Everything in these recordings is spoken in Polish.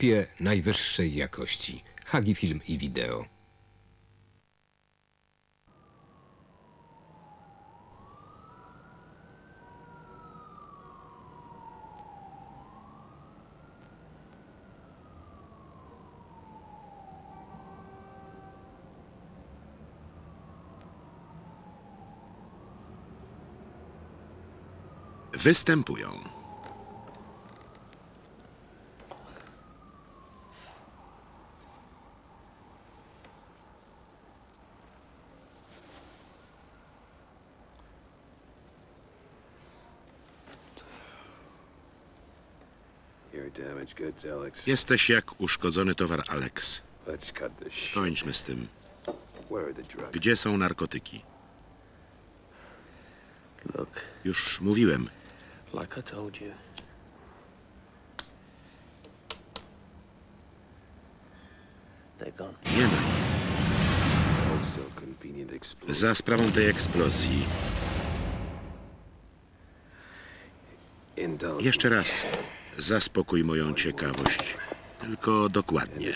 Kopie najwyższej jakości. Hagi Film i Wideo. Występują Jesteś jak uszkodzony towar, Alex. Kończmy z tym. Gdzie są narkotyki? Już mówiłem. Nie ma ich. Za sprawą tej eksplozji. Jeszcze raz. Zaspokój moją ciekawość. Tylko dokładnie.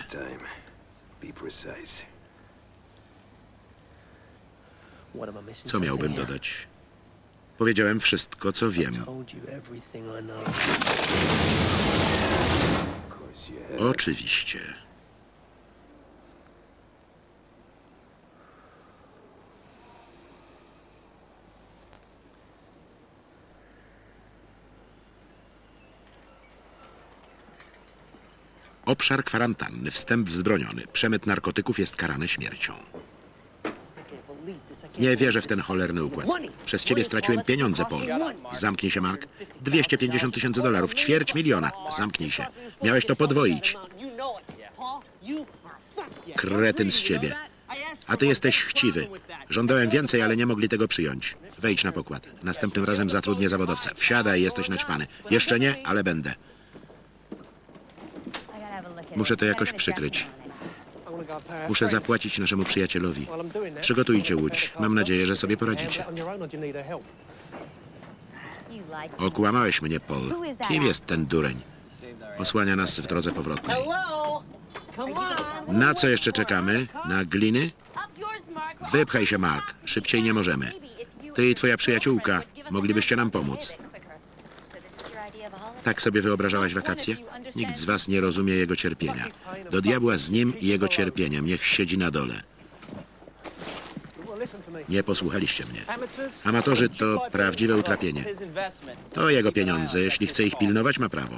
Co miałbym dodać? Powiedziałem wszystko, co wiem. Oczywiście. Obszar kwarantanny, wstęp wzbroniony. Przemyt narkotyków jest karany śmiercią. Nie wierzę w ten cholerny układ. Przez ciebie straciłem pieniądze, Paul. Zamknij się, Mark. 250 000 dolarów, $250 000. Zamknij się. Miałeś to podwoić. Kretyn z ciebie. A ty jesteś chciwy. Żądałem więcej, ale nie mogli tego przyjąć. Wejdź na pokład. Następnym razem zatrudnię zawodowca. Wsiadaj, jesteś naćpany. Jeszcze nie, ale będę. Muszę to jakoś przykryć. Muszę zapłacić naszemu przyjacielowi. Przygotujcie łódź. Mam nadzieję, że sobie poradzicie. Okłamałeś mnie, Paul. Kim jest ten dureń? Osłania nas w drodze powrotnej. Na co jeszcze czekamy? Na gliny? Wypchaj się, Mark. Szybciej nie możemy. Ty i twoja przyjaciółka moglibyście nam pomóc. Tak sobie wyobrażałaś wakacje? Nikt z was nie rozumie jego cierpienia. Do diabła z nim i jego cierpieniem. Niech siedzi na dole. Nie posłuchaliście mnie. Amatorzy to prawdziwe utrapienie. To jego pieniądze. Jeśli chce ich pilnować, ma prawo.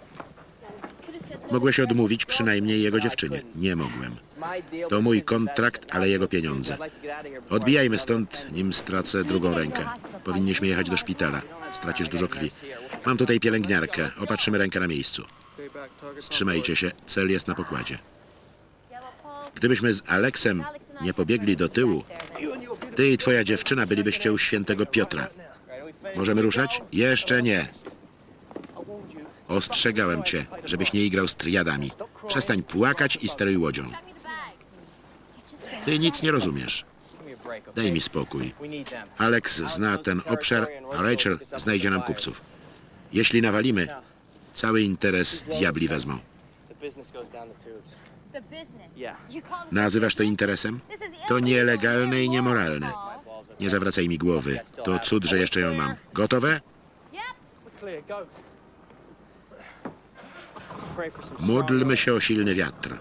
Mogłeś odmówić przynajmniej jego dziewczynie. Nie mogłem. To mój kontrakt, ale jego pieniądze. Odbijajmy stąd, nim stracę drugą rękę. Powinniśmy jechać do szpitala. Stracisz dużo krwi. Mam tutaj pielęgniarkę. Opatrzymy rękę na miejscu. Wstrzymajcie się. Cel jest na pokładzie. Gdybyśmy z Alexem nie pobiegli do tyłu, ty i twoja dziewczyna bylibyście u świętego Piotra. Możemy ruszać? Jeszcze nie. Ostrzegałem cię, żebyś nie igrał z triadami. Przestań płakać i steruj łodzią. Ty nic nie rozumiesz. Daj mi spokój. Alex zna ten obszar, a Rachel znajdzie nam kupców. Jeśli nawalimy, cały interes diabli wezmą. Nazywasz to interesem? To nielegalne i niemoralne. Nie zawracaj mi głowy. To cud, że jeszcze ją mam. Gotowe? Módlmy się o silny wiatr.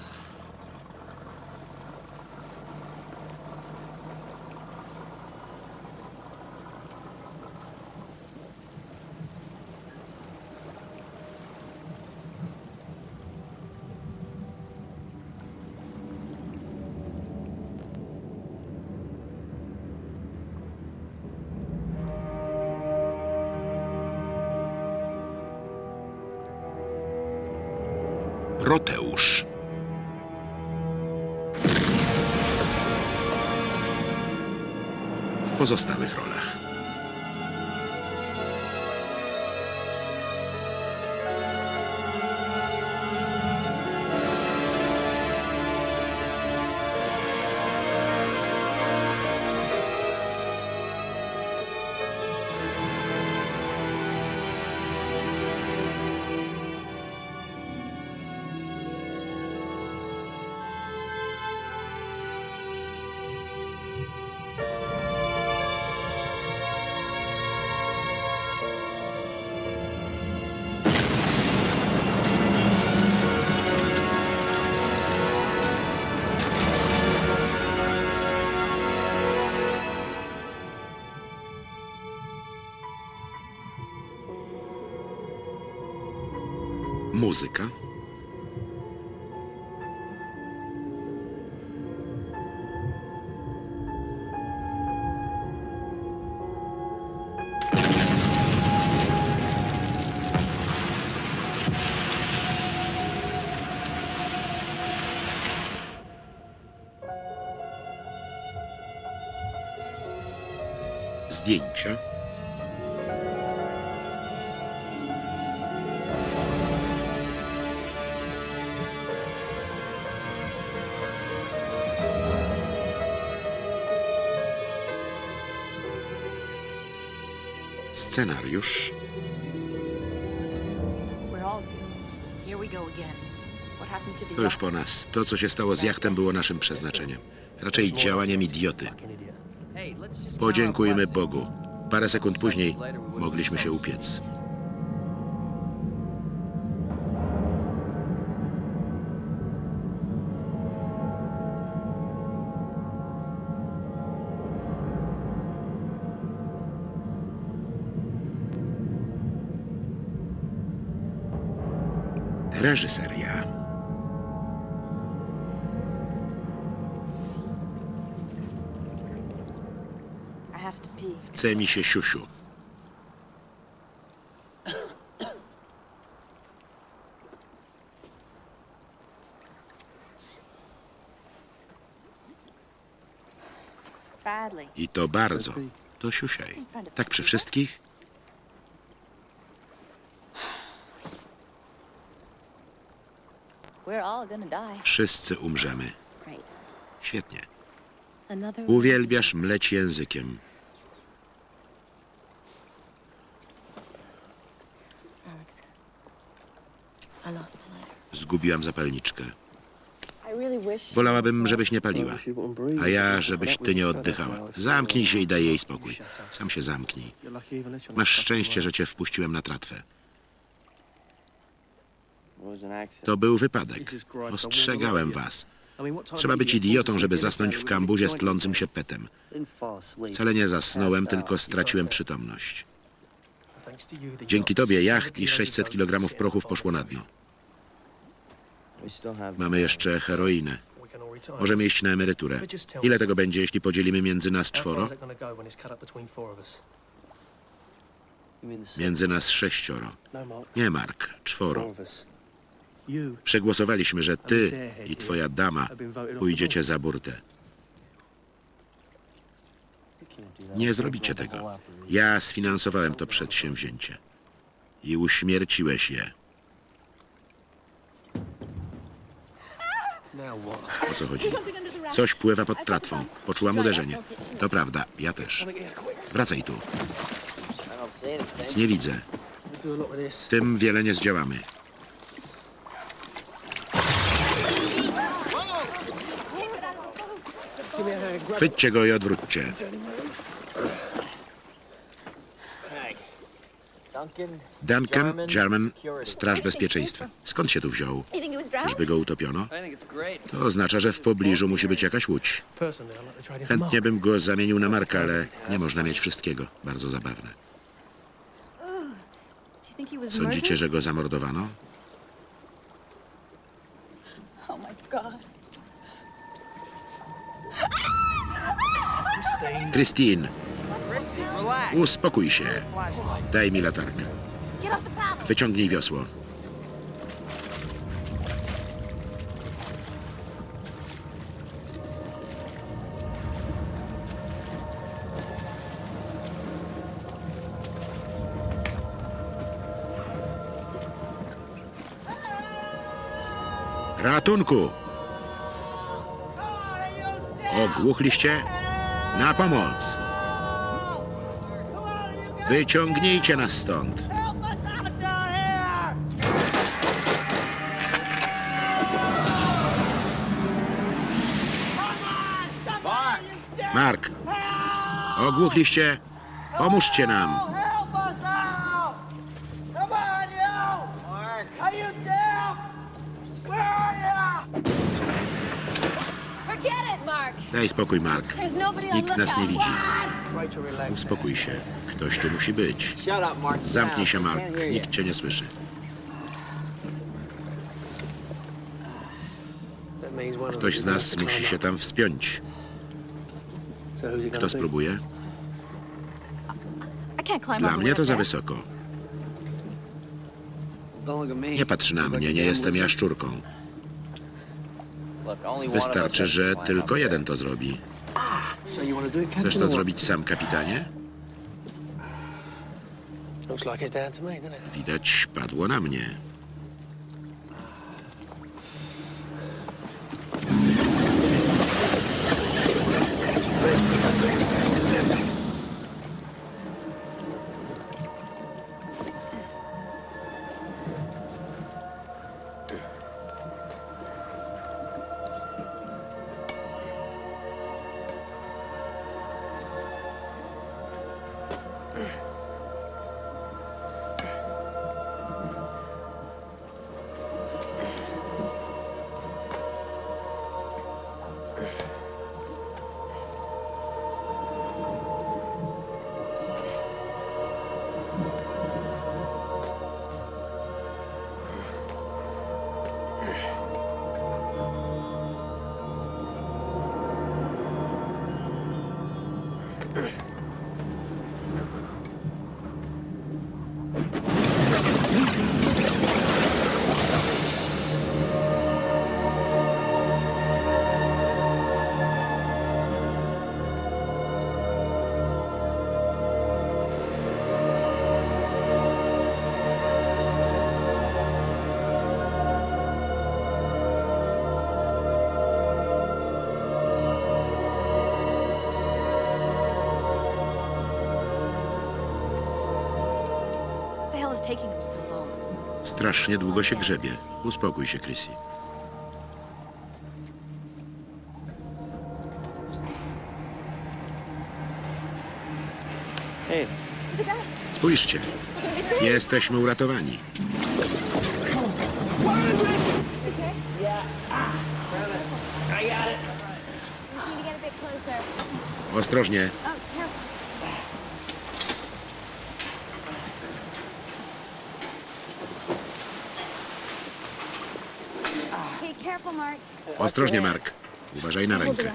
Proteusz. W pozostałych rolach. muzyka. Zdjęcia. Scenariusz. To już po nas. To, co się stało z jachtem, było naszym przeznaczeniem. Raczej działaniem idioty. Podziękujmy Bogu. Parę sekund później mogliśmy się upiec. Reżyseria. Chce mi się siusiu. I to bardzo. To siusiaj. Tak przy wszystkich? Wszyscy umrzemy. Świetnie. Uwielbiasz mleć językiem. Zgubiłam zapalniczkę. Wolałabym, żebyś nie paliła. A ja, żebyś ty nie oddychała. Zamknij się i daj jej spokój. Sam się zamknij. Masz szczęście, że cię wpuściłem na tratwę. To był wypadek. Ostrzegałem was. Trzeba być idiotą, żeby zasnąć w kambuzie z tlącym się petem. Wcale nie zasnąłem, tylko straciłem przytomność. Dzięki tobie jacht i 600 kg prochów poszło na dno. Mamy jeszcze heroinę. Możemy iść na emeryturę. Ile tego będzie, jeśli podzielimy między nas 4? Między nas 6. Nie, Mark, 4. Przegłosowaliśmy, że ty i twoja dama pójdziecie za burtę. Nie zrobicie tego. Ja sfinansowałem to przedsięwzięcie. I uśmierciłeś je. O co chodzi? Coś pływa pod tratwą. Poczułam uderzenie. To prawda, ja też. Wracaj tu. Nic nie widzę. Tym wiele nie zdziałamy. Chwyćcie go i odwróćcie. Duncan, German, Straż Bezpieczeństwa. Skąd się tu wziął? Czyżby go utopiono? To oznacza, że w pobliżu musi być jakaś łódź. Chętnie bym go zamienił na Marka, ale nie można mieć wszystkiego. Bardzo zabawne. Sądzicie, że go zamordowano? Christine, uspokój się. Daj mi latarkę. Wyciągnij wiosło. Ratunku! Ogłuchliście? Na pomoc! Wyciągnijcie nas stąd! Mark! Ogłuchliście? Pomóżcie nam! Daj spokój, Mark. Nikt nas nie widzi. Uspokój się. Ktoś tu musi być. Zamknij się, Mark. Nikt cię nie słyszy. Ktoś z nas musi się tam wspiąć. Kto spróbuje? Dla mnie to za wysoko. Nie patrz na mnie, nie jestem jaszczurką. Wystarczy, że tylko jeden to zrobi. Chcesz to zrobić sam, kapitanie? Widać, padło na mnie. Strasznie długo się grzebie. Uspokój się, Chrissy. Spójrzcie. Jesteśmy uratowani. Ostrożnie. Ostrożnie, Mark. Uważaj na rękę.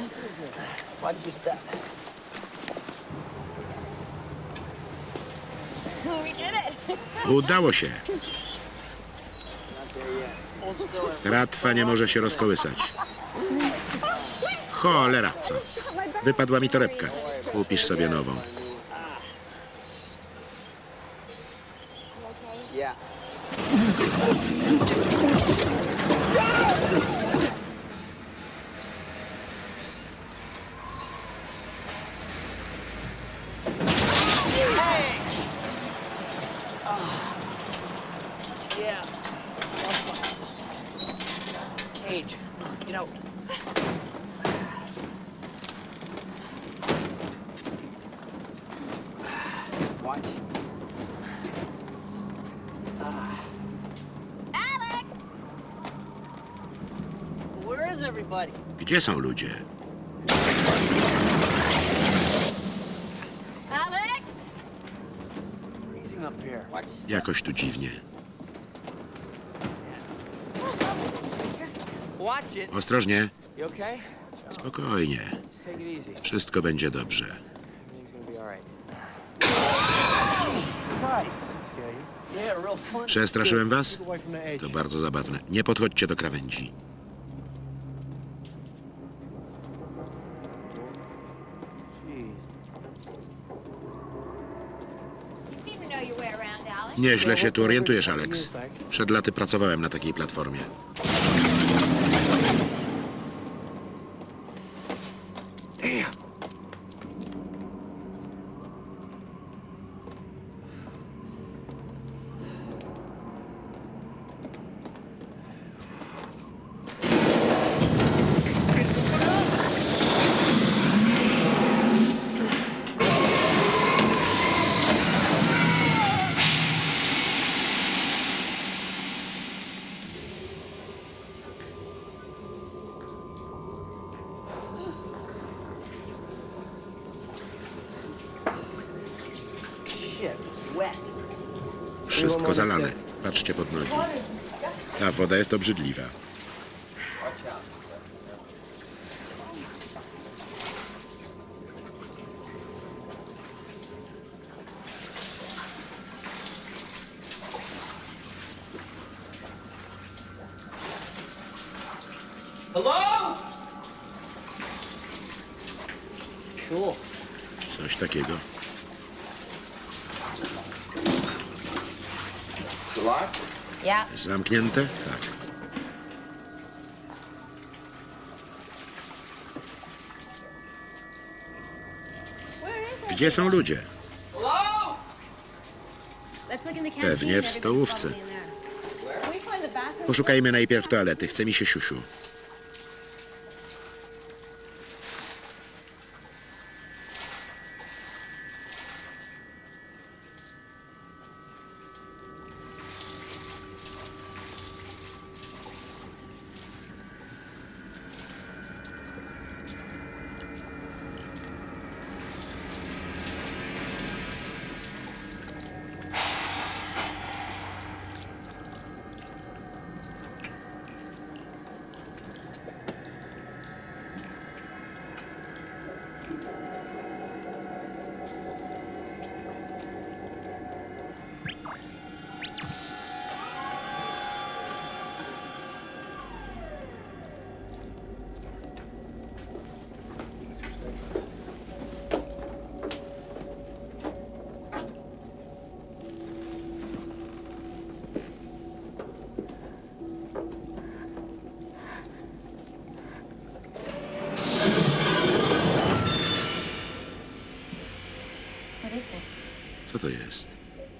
Udało się. Tratwa nie może się rozkołysać. Cholera, co? Wypadła mi torebka. Kupisz sobie nową. Gdzie są ludzie? Jakoś tu dziwnie. Ostrożnie. Spokojnie. Wszystko będzie dobrze. Przestraszyłem was? To bardzo zabawne. Nie podchodźcie do krawędzi. Nieźle się tu orientujesz, Alex. Przed laty pracowałem na takiej platformie. Wszystko zalane. Patrzcie pod nogi. Ta woda jest obrzydliwa. Hello? Cool. Coś takiego. The lock? Yeah. Zamknięte? Tak. Gdzie są ludzie? Hello? Pewnie w stołówce. Poszukajmy najpierw toalety. Chce mi się siusiu. Co to jest?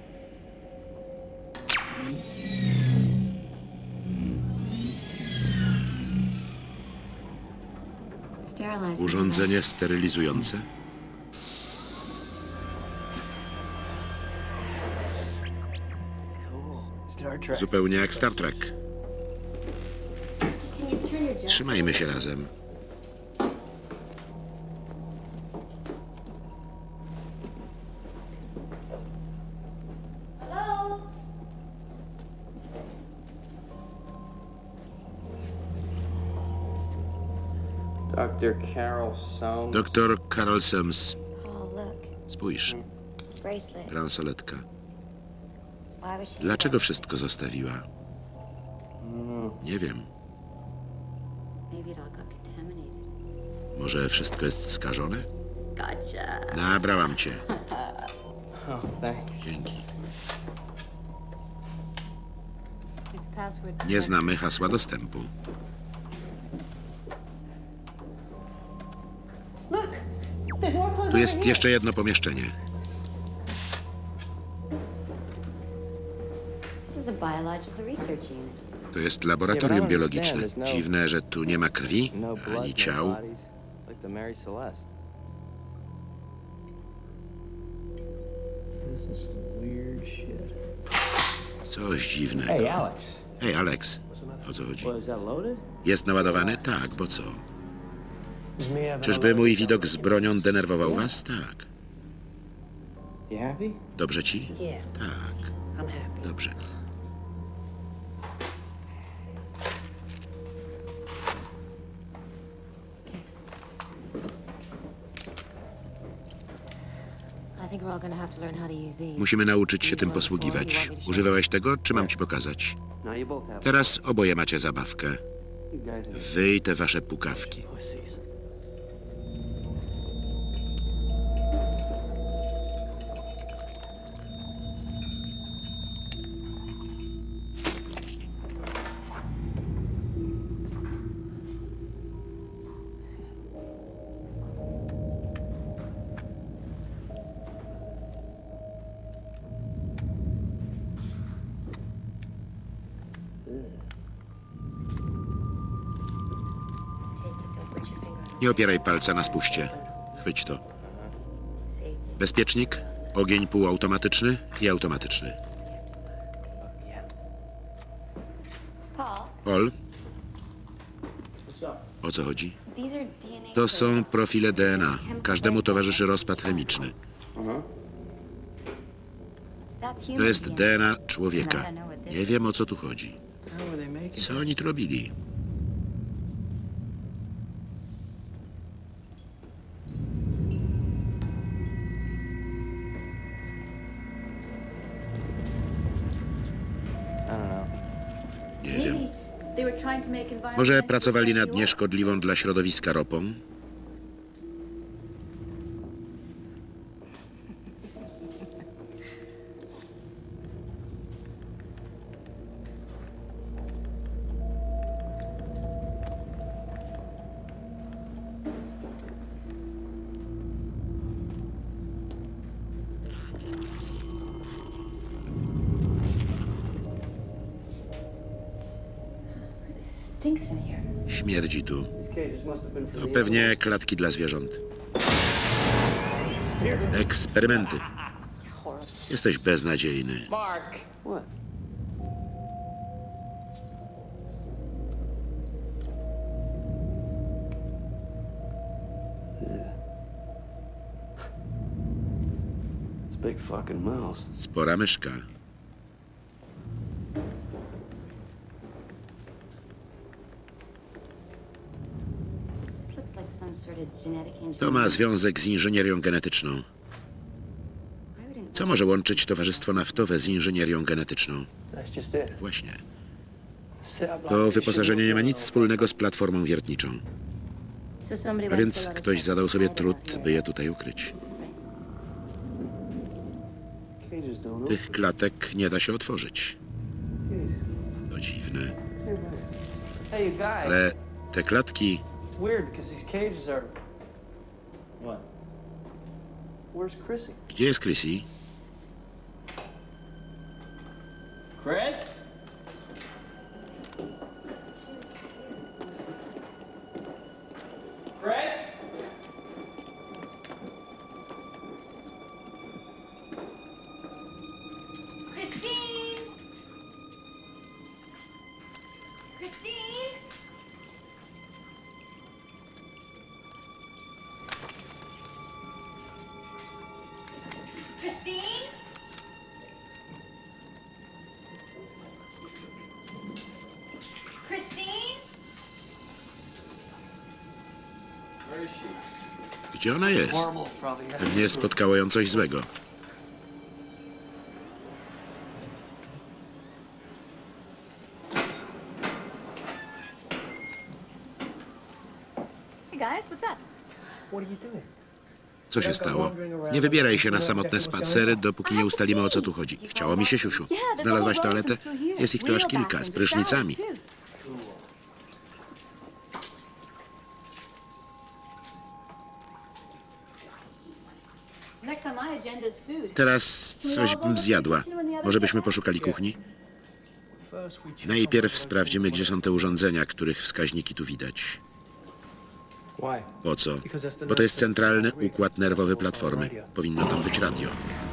Urządzenie sterylizujące? Star Trek. Zupełnie jak Star Trek. Trzymajmy się razem. Dr. Carol Soames. Doktor Carol Soames. Oh, look. Spójrz, Bracelet. bransoletka. Why would she? Dlaczego wszystko zostawiła? Nie wiem. Maybe it all got contaminated. Może wszystko jest skażone? Gotcha. Nabrałam cię. Oh, thanks. Dzięki. It's password. Nie znamy hasła dostępu. Tu jest jeszcze jedno pomieszczenie. This is a biological research unit. To jest laboratorium biologiczne. Dziwne, że tu nie ma krwi, No blood, ani no ciał. bodies, like the Mary Celeste. This is some weird shit. Coś dziwnego. Hey, Alex. Hej, Alex. O co chodzi? What, is that loaded? Jest naładowany? Tak, bo co? Is me having Czyżby a mój loaded widok z bronią denerwował was? Tak. You happy? Dobrze ci? Yeah, Tak, I'm happy. dobrze mi. I think we're all gonna have to learn how to use these. Musimy nauczyć się tym posługiwać. Używałeś tego, czy mam ci pokazać? Now you both have Teraz oboje macie zabawkę. you guys are Wy i te wasze pukawki. pussies. Take it. Don't put your finger on Nie opieraj palca na spuście. Chwyć to. it. Safety. Bezpiecznik, ogień półautomatyczny i automatyczny. Yeah. Paul, Paul, What's up? o co chodzi? these are DNA. To są profiles. profile DNA. Każdemu towarzyszy rozpad chemiczny. That's To human jest DNA. DNA człowieka. Nie wiem, o co tu chodzi. What the hell were they making? Co oni tu robili? I don't know. Nie wiem. They were trying to Może pracowali nad nieszkodliwą dla środowiska ropą? Stinks in here. Śmierdzi tu. These cages must have been for To the pewnie klatki dla zwierząt. Eksperymenty. Horrible. Jesteś beznadziejny. Mark! What? Yeah. It's a big fucking mouse. Spora myszka. This looks like some sort of genetic To ma engineering. związek z inżynierią genetyczną. I wouldn't Co może łączyć towarzystwo naftowe z inżynierią genetyczną? That's just it. Właśnie. Set up To like wyposażenie nie ma nic wspólnego z platformą wiertniczą. So somebody A went więc through a lot of ktoś zadał sobie trouble to trud, hide it by out je tutaj ukryć. here. Cages don't open. Tych klatek nie da się otworzyć. Jeez. To dziwne. Hey, you guys. Ale te klatki... It's weird because these cages are. What? Where's Chrissy? Gdzie jest Chrissy? Chris? Chris? Christine! Christine! Christine? Christine? Where is she? Gdzie ona jest? Horrible, probably. Pewnie spotkało ją coś złego. Hey guys, what's up? What are you doing? Co się stało? Nie wybieraj się na samotne spacery, dopóki nie ustalimy, o co tu chodzi. Chciało mi się, siusiu. Znalazłaś toaletę? Jest ich tu aż kilka, z prysznicami. Next on my agenda is food. Teraz coś bym zjadła. Może byśmy poszukali kuchni? First we check Najpierw sprawdzimy, gdzie są te urządzenia, których wskaźniki tu widać. Why? Po co? Bo to jest centralny układ nerwowy platformy. Powinno tam być radio.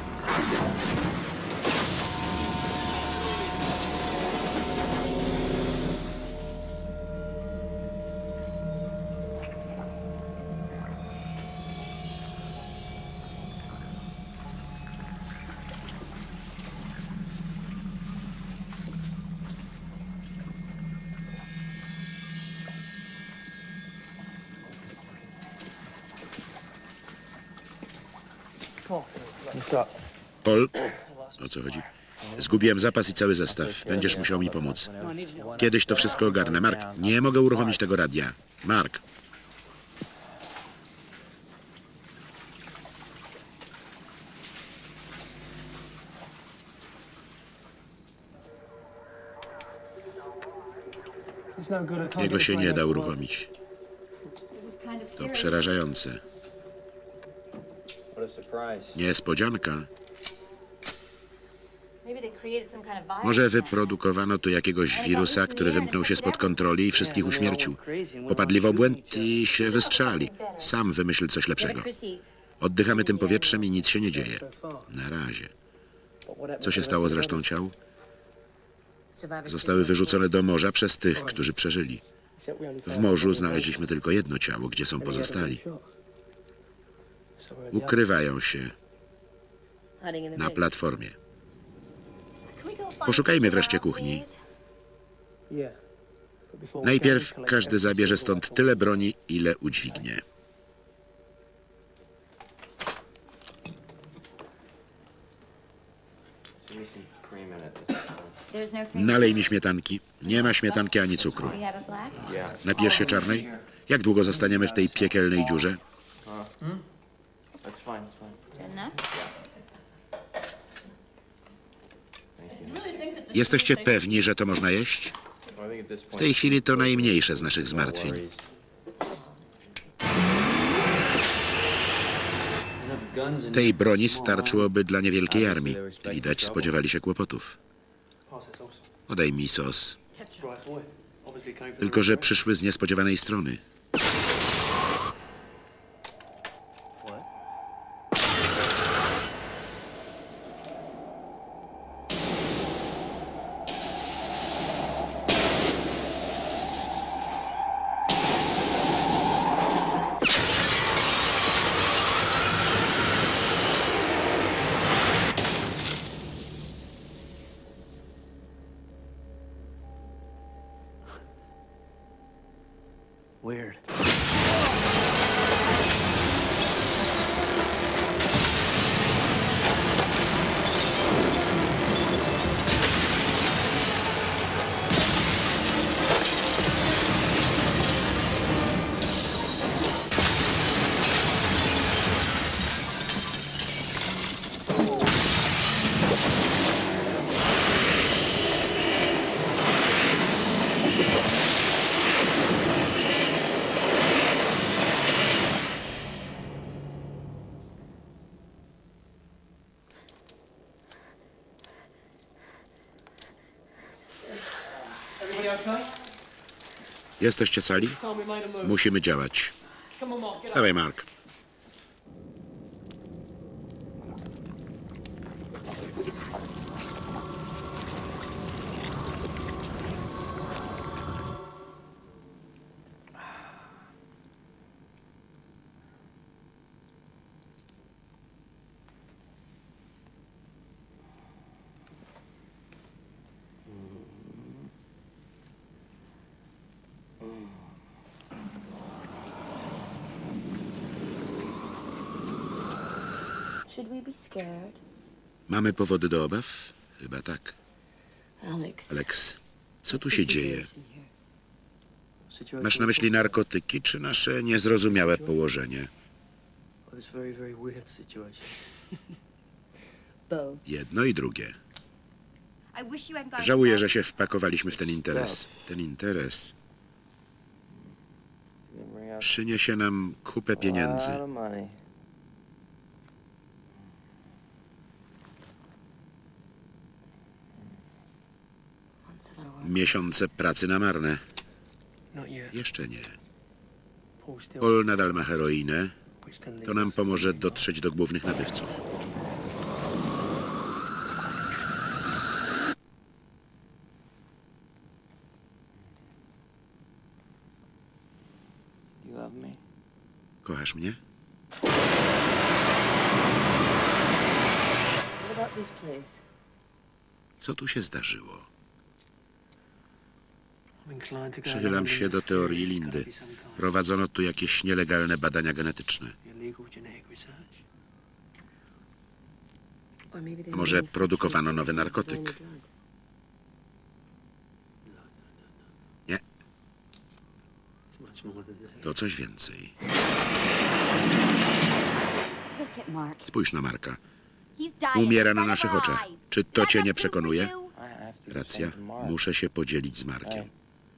What's up? Paul, o co chodzi? Zgubiłem zapas i cały zestaw. Będziesz musiał mi pomóc. Kiedyś to wszystko ogarnę. Mark, nie mogę uruchomić tego radia. Mark. It's no good. I can't Jego get się it nie right da now. uruchomić. This is kind of To scary. przerażające. What a surprise. Niespodzianka. Maybe they created some kind of virus. Może wyprodukowano tu jakiegoś wirusa, który wymknął się spod kontroli i wszystkich uśmiercił. Popadli w obłęd i się wystrzelali. Sam wymyśl coś lepszego. Chrissy, Oddychamy tym powietrzem i nic się nie dzieje. Na razie. Co się stało z resztą ciał? survivors Zostały wyrzucone do morza przez tych, którzy przeżyli. Except we only W found morzu znaleźliśmy tylko jedno ciało. Gdzie są pozostali? Ukrywają się hiding in the na pits. platformie. Can we go find Poszukajmy Chrissy wreszcie now, kuchni. please? Yeah. But before we Najpierw collect każdy everything zabierze so stąd awful. tyle broni, ile udźwignie. Give me some cream in it. there's no cream? Nalej mi śmietanki. Nie ma śmietanki ani cukru. Do you have a black? Napijesz się czarnej? Jak długo zostaniemy w tej piekielnej dziurze? That's fine, that's fine. Good enough? Jesteście pewni, że to można jeść? Well, I think at this W point, tej chwili to najmniejsze z naszych zmartwień. worries. Enough guns in Tej broni starczyłoby dla niewielkiej armii. Widać, spodziewali się kłopotów. Podaj mi sos. Tylko że przyszły z niespodziewanej strony. Weird. Everybody okay? Jesteście cali? Tell me, made a move. Musimy działać. Come on, Mark, get up. Wstawaj, Mark. Should we be scared? Mamy powody do obaw? Chyba tak. Alex. Alex, co tu się dzieje? Situation Masz na myśli narkotyki, czy nasze niezrozumiałe położenie? Oh, this very, very weird situation. Both. Jedno i drugie. I wish you hadn't gone. Żałuję, że się wpakowaliśmy w ten interes. Ten interes Bring out przyniesie nam kupę pieniędzy. a lot of money. Miesiące pracy na marne. Not yet. Jeszcze nie. Paul still, Paul nadal ma heroinę. which can lead To nam us- pomoże dotrzeć do głównych nabywców. You love me? Kochasz mnie? What about this place? Co tu się zdarzyło? I'm inclined to go Przychylam along się with do this teorii theory. It's Lindy. gotta be some kind Prowadzono tu jakieś nielegalne badania genetyczne. of illegal genetic research. A może produkowano nowy narkotyk? Nie, It's much more than that. to coś więcej. Look at Mark. Spójrz na Marka. He's dying Umiera in na front of naszych our oczach. eyes. Czy to That cię has nie to do with przekonuje? you? I have to do the Racja, same for Mark. muszę się podzielić z Markiem.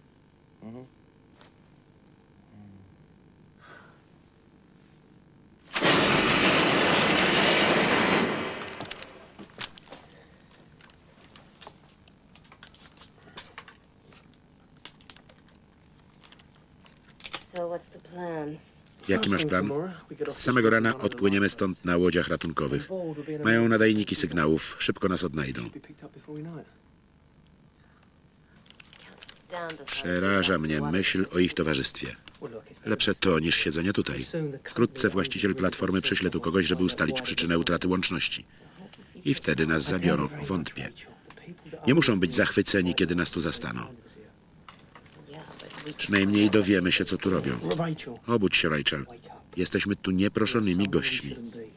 So what's the plan? Jaki masz plan? Z samego rana odpłyniemy stąd na łodziach ratunkowych. Mają nadajniki sygnałów. Szybko nas odnajdą. Be picked up before we know it. Przeraża mnie myśl o ich towarzystwie. Well, look, it's Lepsze to niż siedzenie tutaj. Wkrótce właściciel platformy przyśle tu kogoś, żeby ustalić przyczynę utraty łączności. I wtedy nas zabiorą. Wątpię. Nie muszą być zachwyceni, kiedy nas tu zastaną. Przynajmniej dowiemy się, co tu robią. Rachel, Obudź się, Rachel. Jesteśmy tu nieproszonymi gośćmi. shouldn't be.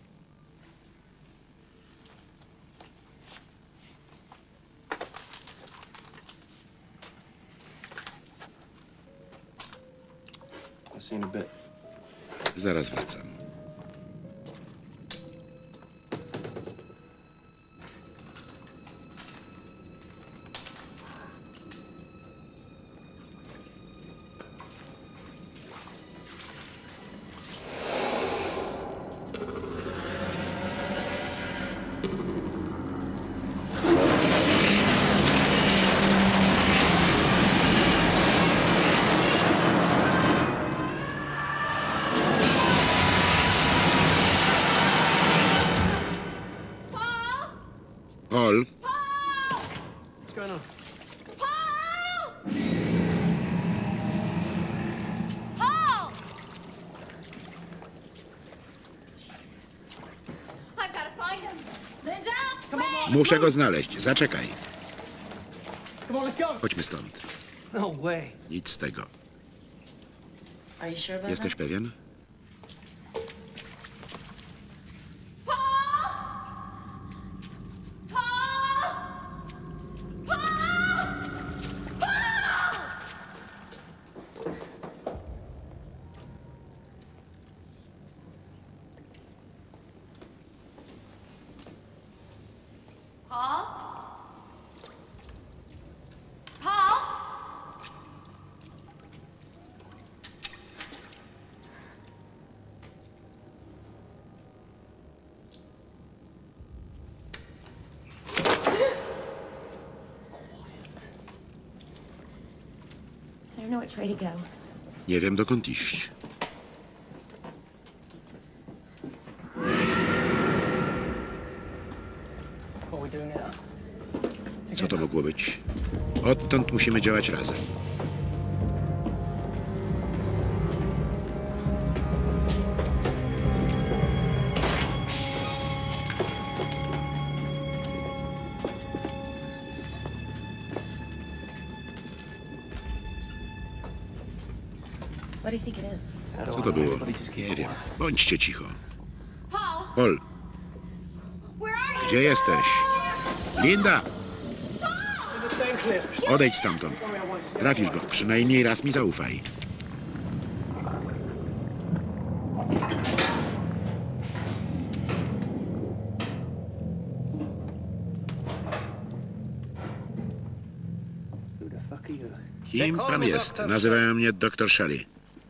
I'll see you in a bit. Zaraz wracam. Paul, What's going on? Paul! Paul! Jesus, what was that? I've got to find him. Linda, wait! muszę go znaleźć. Zaczekaj. Come on, let's go. Chodźmy stąd. No way. Nic z tego. Are you sure about Jesteś that? pewien? Paul! Paul! Paul! Paul! Paul? Paul? I don't know which way to go. Nie wiem, dokąd iść. What we do now? Co to mogło być? Odtąd musimy działać razem. What do you think it is? Co to było? Nie wiem. Bądźcie cicho. Paul, Paul, where are you? gdzie jesteś? Linda, Stay clear. odejdź stamtąd. Trafisz go. Przynajmniej raz mi zaufaj. Who the fuck are you? Kim pan jest? Nazywają mnie dr Shelley.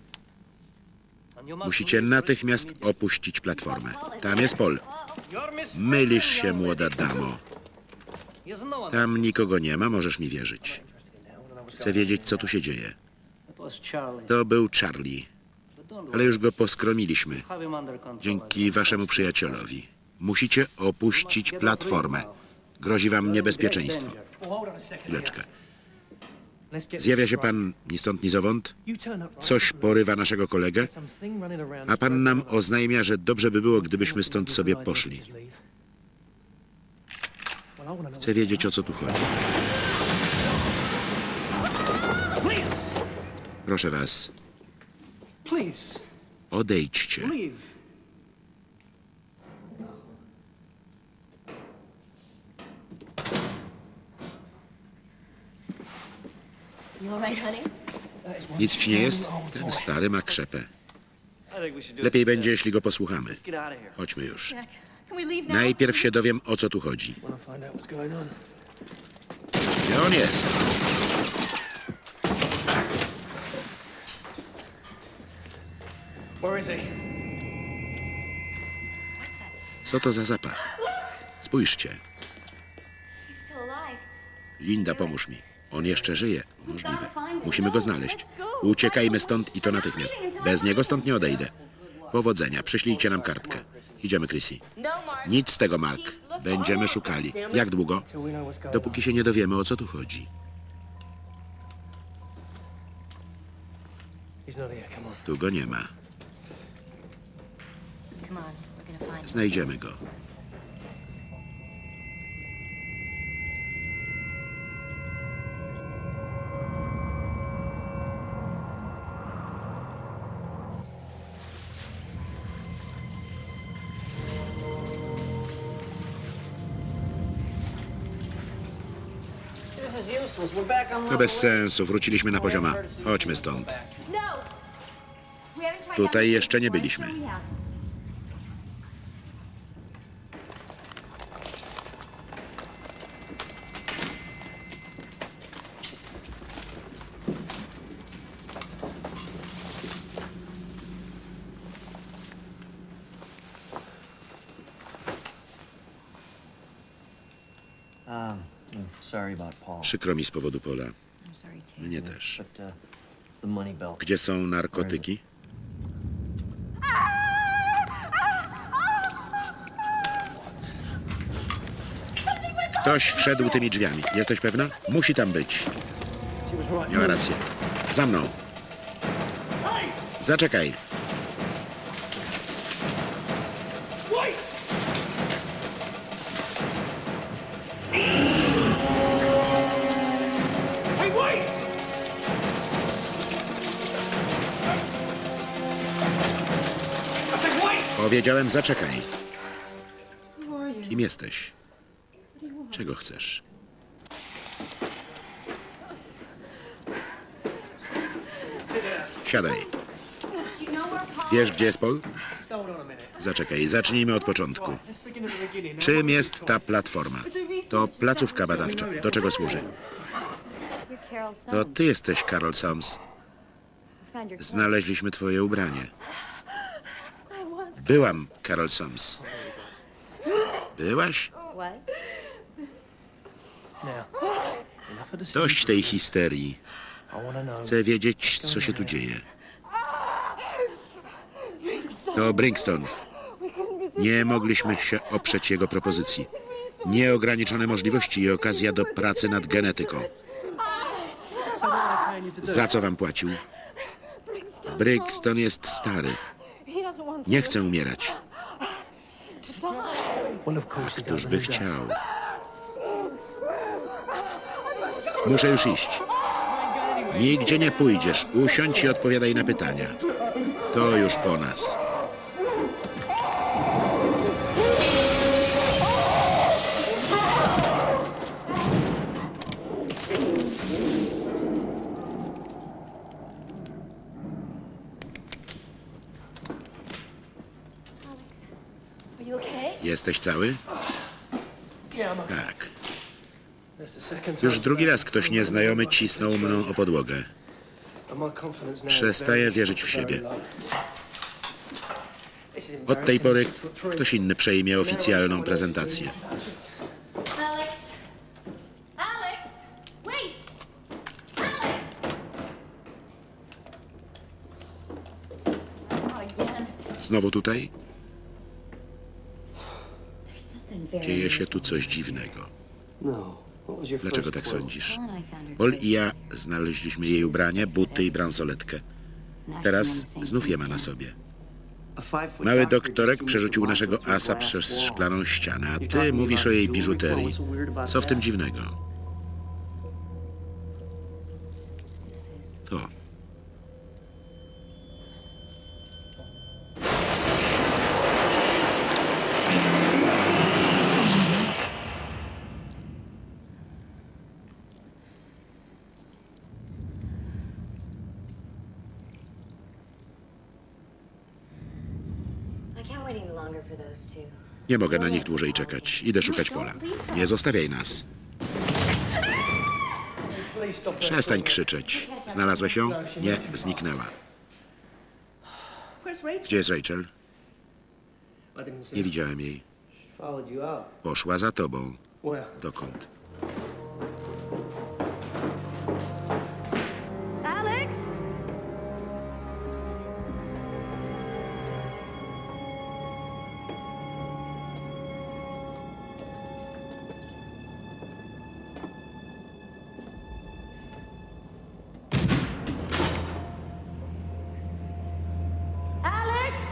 Musicie natychmiast opuścić platformę. Tam jest Paul. Mylisz się, młoda damo. Tam nikogo nie ma, możesz mi wierzyć. Chcę wiedzieć, co tu się dzieje. To był Charlie, ale już go poskromiliśmy. Dzięki waszemu przyjacielowi. Musicie opuścić platformę. Grozi wam niebezpieczeństwo. Chwileczkę. Zjawia się pan ni stąd, ni zowąd? Coś porywa naszego kolegę? A pan nam oznajmia, że dobrze by było, gdybyśmy stąd sobie poszli. Chcę wiedzieć, o co tu chodzi. Proszę was, Please, odejdźcie. leave. You all right, honey? Nic ci nie jest? Ten stary ma krzepę. I think we should do Lepiej this będzie, jeśli go posłuchamy. Get out of here. Chodźmy już. Jack, can we leave now? Najpierw się dowiem, o co tu chodzi. Want to find out what's going on? Gdzie on jest? Where is he? Co to za zapach? Spójrzcie. He's still alive. Linda, pomóż mi. On jeszcze żyje. Możliwe. Musimy go znaleźć. Uciekajmy stąd i to natychmiast. Bez niego stąd nie odejdę. Powodzenia. Przyślijcie nam kartkę. Idziemy, Chrissy. Nic z tego, Mark. Będziemy szukali. Jak długo? Till we know what's going Dopóki się nie dowiemy, o co tu chodzi. on. He's not here. Come on. Tu go nie ma. Come on, we're gonna find him. Znajdziemy go. This is useless. We're back on To level bez one. sensu. Wróciliśmy na poziom A. Chodźmy stąd. No! Tutaj jeszcze nie byliśmy. Sorry about Paul. Przykro mi z powodu Paula. I'm sorry too. Mnie też. But the money belt. Gdzie są narkotyki? Ktoś wszedł tymi drzwiami. Jesteś pewna? Musi tam być. Miała rację. Za mną. Zaczekaj. Powiedziałem, zaczekaj. Kim jesteś? Czego chcesz? Siadaj. Wiesz, gdzie jest Paul? Zaczekaj, zacznijmy od początku. Czym jest ta platforma? To placówka badawcza. Do czego służy? To ty jesteś Carol Soames. Znaleźliśmy twoje ubranie. Byłam Carol Soames. Byłaś? Dość tej histerii. Chcę wiedzieć, co się tu dzieje. To Brinkston. Nie mogliśmy się oprzeć jego propozycji. Nieograniczone możliwości i okazja do pracy nad genetyką. Za co wam płacił? Brinkston jest stary. Nie chce umierać. A któż by chciał? Muszę już iść. Nigdzie nie pójdziesz. Usiądź i odpowiadaj na pytania. To już po nas. Jesteś cały? Tak. Już drugi raz ktoś nieznajomy cisnął mną o podłogę. Przestaję wierzyć w siebie. Od tej pory ktoś inny przejmie oficjalną prezentację. Alex! Alex! Wait! Alex! Not again. Znowu tutaj? There's something very Dzieje się tu coś dziwnego. Dlaczego tak sądzisz? Paul and I found her Paul dress i ja in her. znaleźliśmy jej ubranie, buty i bransoletkę. Teraz znów je ma na sobie. Mały doktorek przerzucił naszego asa przez szklaną ścianę, a ty mówisz o jej biżuterii. Co w tym dziwnego? To. I can't wait any longer for those two. Nie mogę na nich dłużej czekać. Idę szukać Pola. Nie zostawiaj nas. Przestań krzyczeć. Znalazłeś ją? Nie, zniknęła. Gdzie jest Rachel? Nie widziałem jej. Poszła za tobą. Dokąd? Alex! Alex!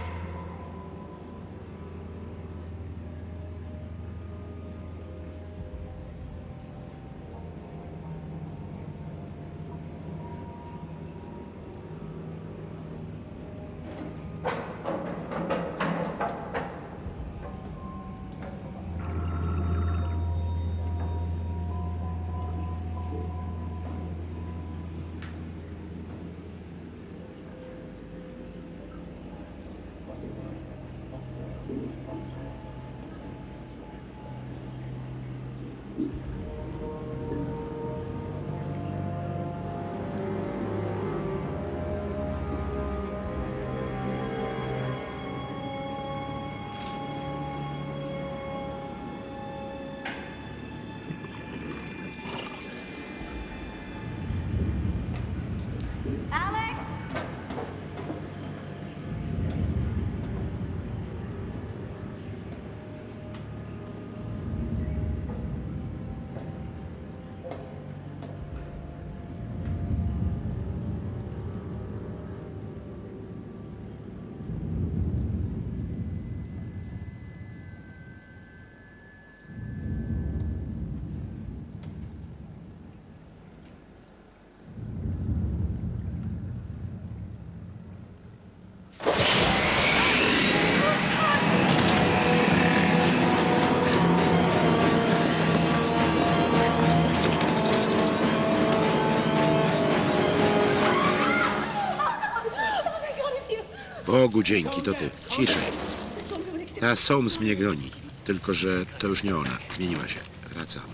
Bogu dzięki, to ty. Ciszej. Ta Soames mnie goni. Tylko że to już nie ona. Zmieniła się. Wracamy.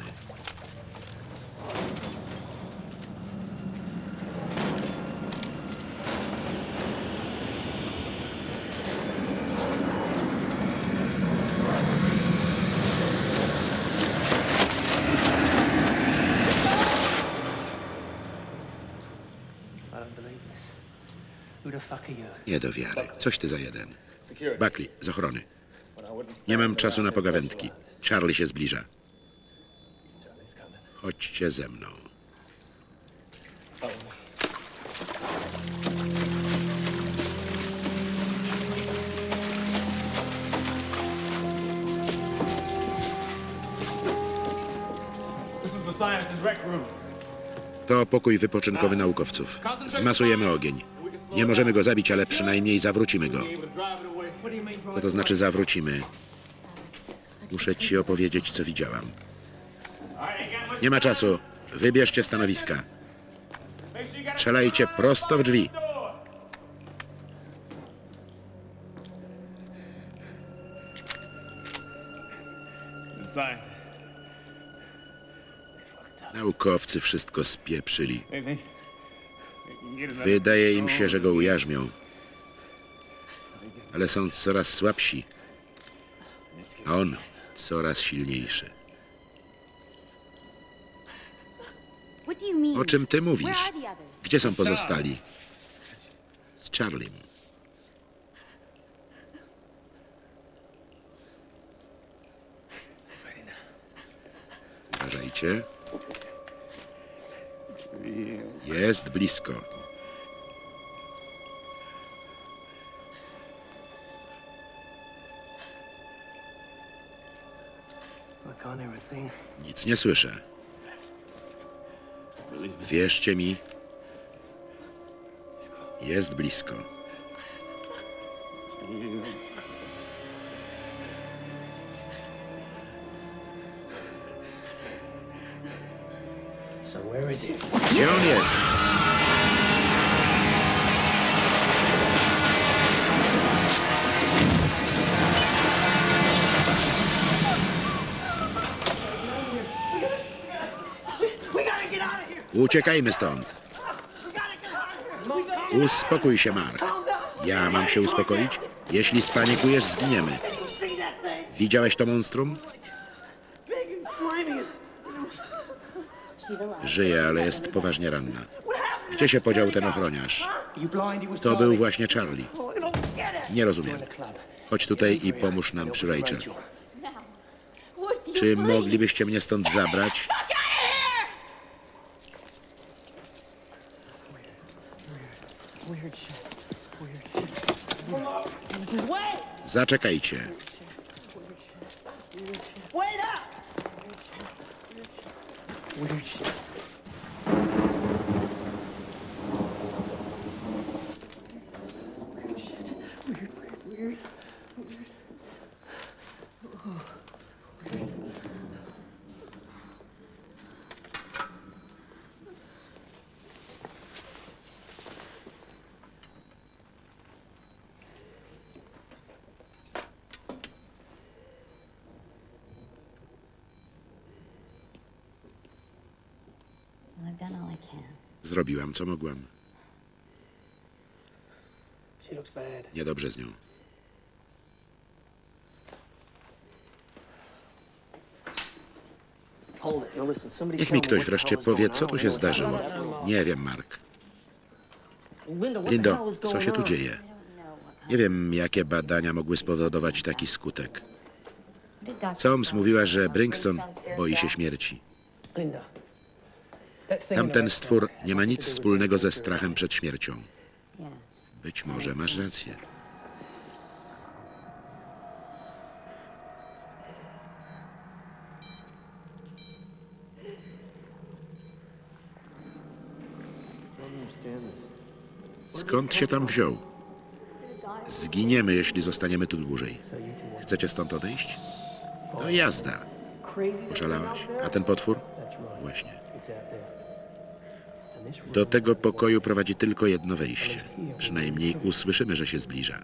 Nie do wiary. Coś ty za jeden. Buckley, z ochrony. Nie mam czasu na pogawędki. Charlie się zbliża. Chodźcie ze mną. To pokój wypoczynkowy naukowców. Zmasujemy ogień. Nie możemy go zabić, ale przynajmniej zawrócimy go. Co to znaczy zawrócimy? Muszę ci opowiedzieć, co widziałam. Nie ma czasu. Wybierzcie stanowiska. Strzelajcie prosto w drzwi. Naukowcy wszystko spieprzyli. Wydaje im się, że go ujarzmią. Ale są coraz słabsi. A on coraz silniejszy. O czym ty mówisz? Gdzie są pozostali? Z Charliem. Uważajcie. Jest blisko. Nic nie słyszę. Wierzcie mi. Jest blisko. Gdzie on jest? Uciekajmy stąd. Uspokój się, Mark. Ja mam się uspokoić? Jeśli spanikujesz, zginiemy. Widziałeś to monstrum? Żyje, ale jest poważnie ranna. Gdzie się podział ten ochroniarz? To był właśnie Charlie. Nie rozumiem. Chodź tutaj i pomóż nam przy Rachel. Czy moglibyście mnie stąd zabrać? Zaczekajcie. Zrobiłam, co mogłam. Niedobrze z nią. Niech mi ktoś wreszcie powie, co tu się zdarzyło. Nie wiem, Mark. Lindo, co się tu dzieje? Nie wiem, jakie badania mogły spowodować taki skutek. Soames mówiła, że Brinkston boi się śmierci. Tamten stwór nie ma nic wspólnego ze strachem przed śmiercią. Być może masz rację. Skąd się tam wziął? Zginiemy, jeśli zostaniemy tu dłużej. Chcecie stąd odejść? To jazda. Oszalałaś? A ten potwór? Właśnie. Do tego pokoju prowadzi tylko jedno wejście. Przynajmniej usłyszymy, że się zbliża.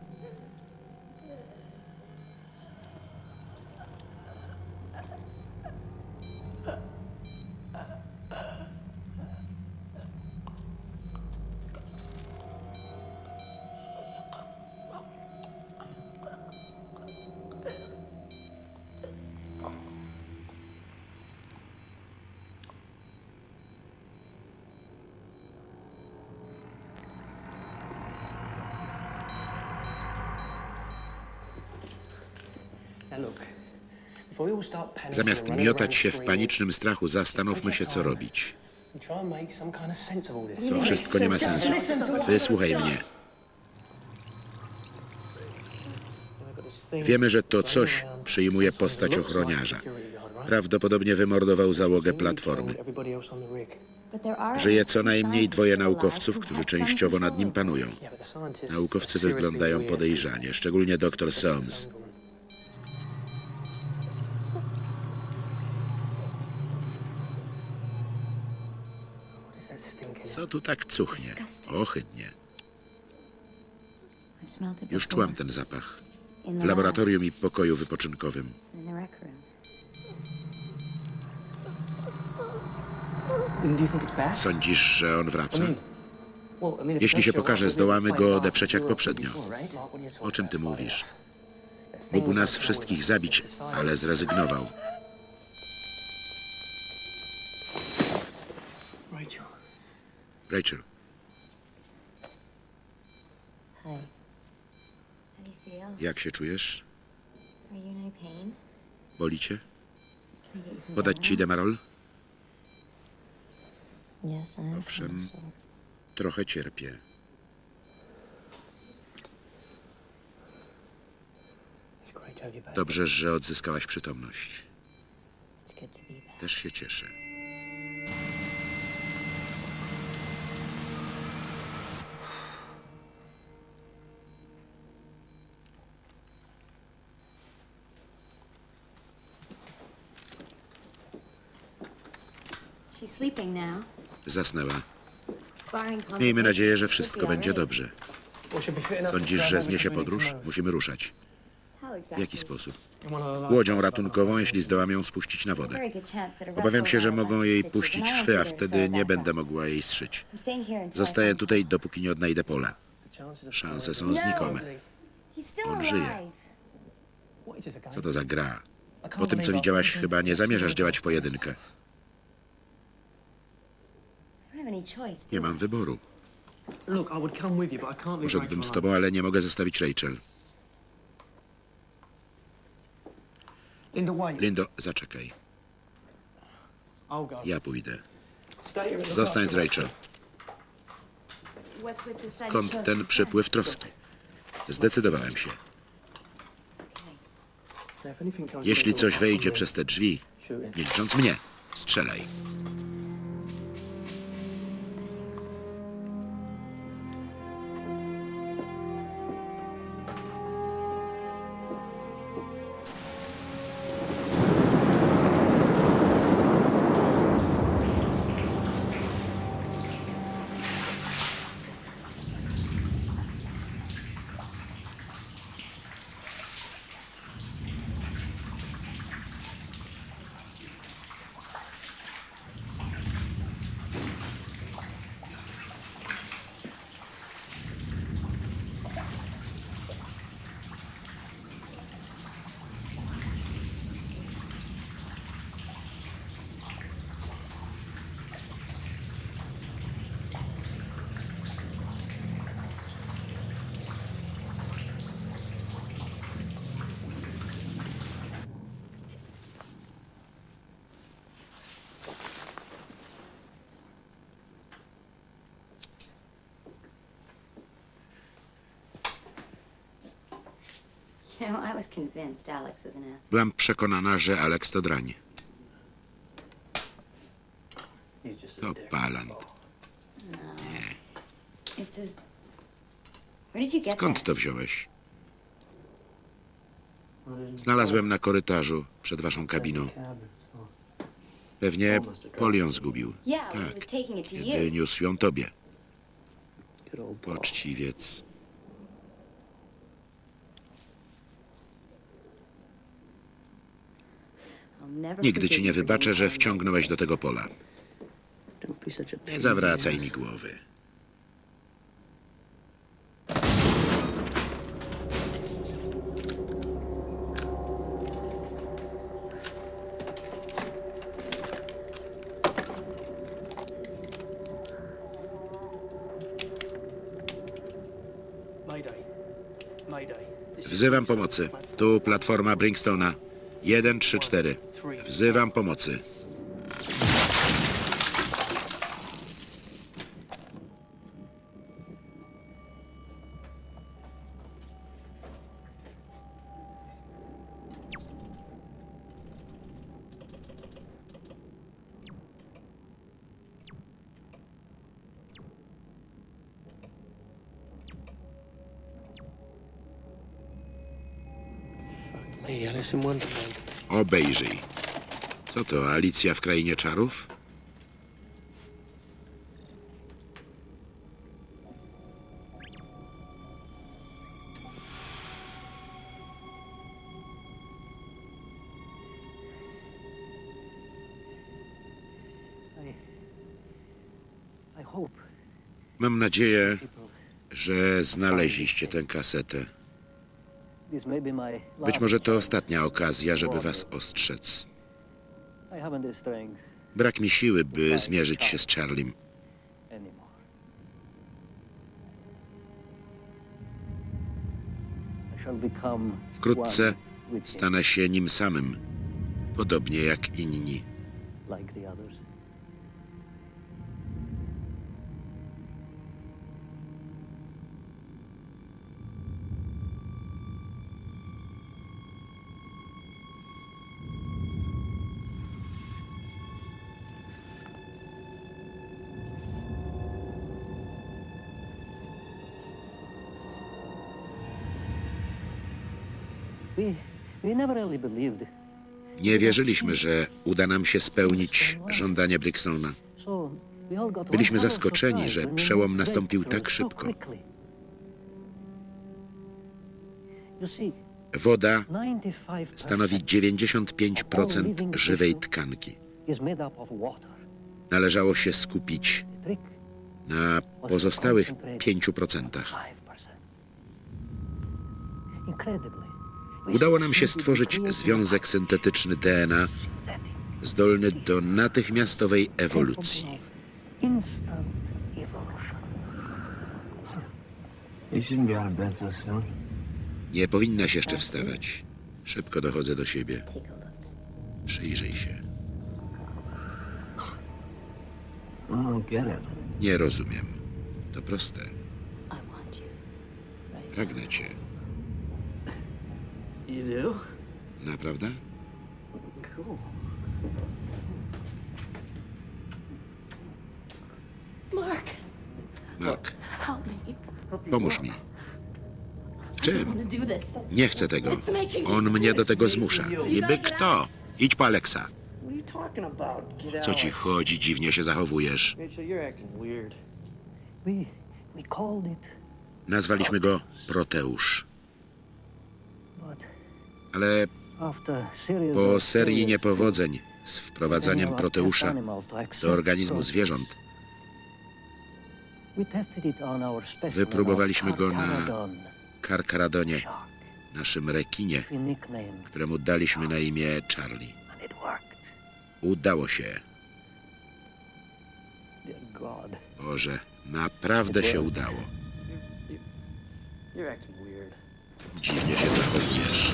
Zamiast miotać się w panicznym strachu, zastanówmy się, co robić. To wszystko nie ma sensu. Wysłuchaj mnie. Wiemy, że to coś przyjmuje postać ochroniarza. Prawdopodobnie wymordował załogę platformy. Żyje co najmniej 2 naukowców, którzy częściowo nad nim panują. Naukowcy wyglądają podejrzanie, szczególnie dr Soames. Co tu tak cuchnie? Ohydnie. Już czułam ten zapach. W laboratorium i pokoju wypoczynkowym. Sądzisz, że on wraca? Jeśli się pokaże, zdołamy go odeprzeć jak poprzednio. O czym ty mówisz? Mógł nas wszystkich zabić, ale zrezygnował. Rachel. Jak się czujesz? Boli cię? Podać ci Demarol? Owszem, trochę cierpię. Dobrze, że odzyskałaś przytomność. Też się cieszę. Zasnęła. Miejmy nadzieję, że wszystko będzie dobrze. Sądzisz, że zniesie podróż? Musimy ruszać. W jaki sposób? Łodzią ratunkową, jeśli zdołam ją spuścić na wodę. Obawiam się, że mogą jej puścić szwy, a wtedy nie będę mogła jej zszyć. Zostaję tutaj, dopóki nie odnajdę Paula. Szanse są znikome. On żyje. Co to za gra? Po tym, co widziałaś, chyba nie zamierzasz działać w pojedynkę. Nie mam wyboru. Poszedłbym z tobą, ale nie mogę zostawić Rachel. Lindo, zaczekaj. Ja pójdę. Zostań z Rachel. Skąd ten przepływ troski? Zdecydowałem się. Jeśli coś wejdzie przez te drzwi, nie licząc mnie, strzelaj. Byłam przekonana, że Alex to drań. To Palant. Nie. Skąd to wziąłeś? Znalazłem na korytarzu przed waszą kabiną. Pewnie Paul ją zgubił. Yeah, he Tak, was taking it to kiedy you. niósł ją tobie. Good old Paul. Poczciwiec. I'll never Nigdy ci forgive nie you for wybaczę, getting że caught in wciągnąłeś do this. tego Pola. Don't be such a pain Nie in zawracaj the mi ass. głowy. Wzywam pomocy. Tu platforma Bringstona. 1, 3, 4. Wzywam pomocy. Hey, Alice in Wonderland. Obejrzyj. Co to, Alicja w Krainie Czarów? I hope Mam nadzieję, że znaleźliście tę kasetę. this may be my Być last może to ostatnia okazja, żeby was ostrzec. I haven't the strength Brak mi siły, by zmierzyć się z Charliem. anymore. I shall become Wkrótce one with him, stanę się nim samym, podobnie jak inni. like the others. We never really believed. Nie wierzyliśmy, że uda nam się spełnić żądania Brixtona. So we all got Byliśmy one zaskoczeni, surprise że when we przełom made nastąpił breakthrough tak so szybko. quickly. You see, Woda 95% stanowi 95% żywej tkanki. is made up of water. Należało się skupić The trick na pozostałych 5%. 5%. Incredibly. we Udało nam się succeeded in stworzyć creating związek syntetyczny DNA synthetic, zdolny do natychmiastowej ewolucji. capable of instant evolution. You shouldn't be out of bed so soon. Nie powinnaś jeszcze wstawać. Szybko dochodzę do siebie. Take a look. Przyjrzyj się. I don't get it. Nie rozumiem. To proste. I want you. Pragnę cię. You do? Naprawdę? Cool. Mark, Mark, help me. pomóż mi. W I czym? want to do this. Nie chcę tego. It's making me On mnie do tego zmusza. Niby kto? Idź po Alexa. What are you talking about? Get Co ci out. chodzi? Dziwnie się zachowujesz. Rachel, you're acting weird. We called it, Nazwaliśmy go Proteusz. but Ale after series po of serii failures niepowodzeń z to wprowadzaniem enable Proteusza test animals to accept do organizmu Proteus. zwierząt, We tested it on our specimen wypróbowaliśmy of go na Carcharodon Karkaradonie, shark, naszym rekinie, which we nicknamed, któremu daliśmy na imię Charlie. and it worked. Udało się. Dear God. Boże, naprawdę się udało. You're acting weird. Dziwnie się zachowujesz.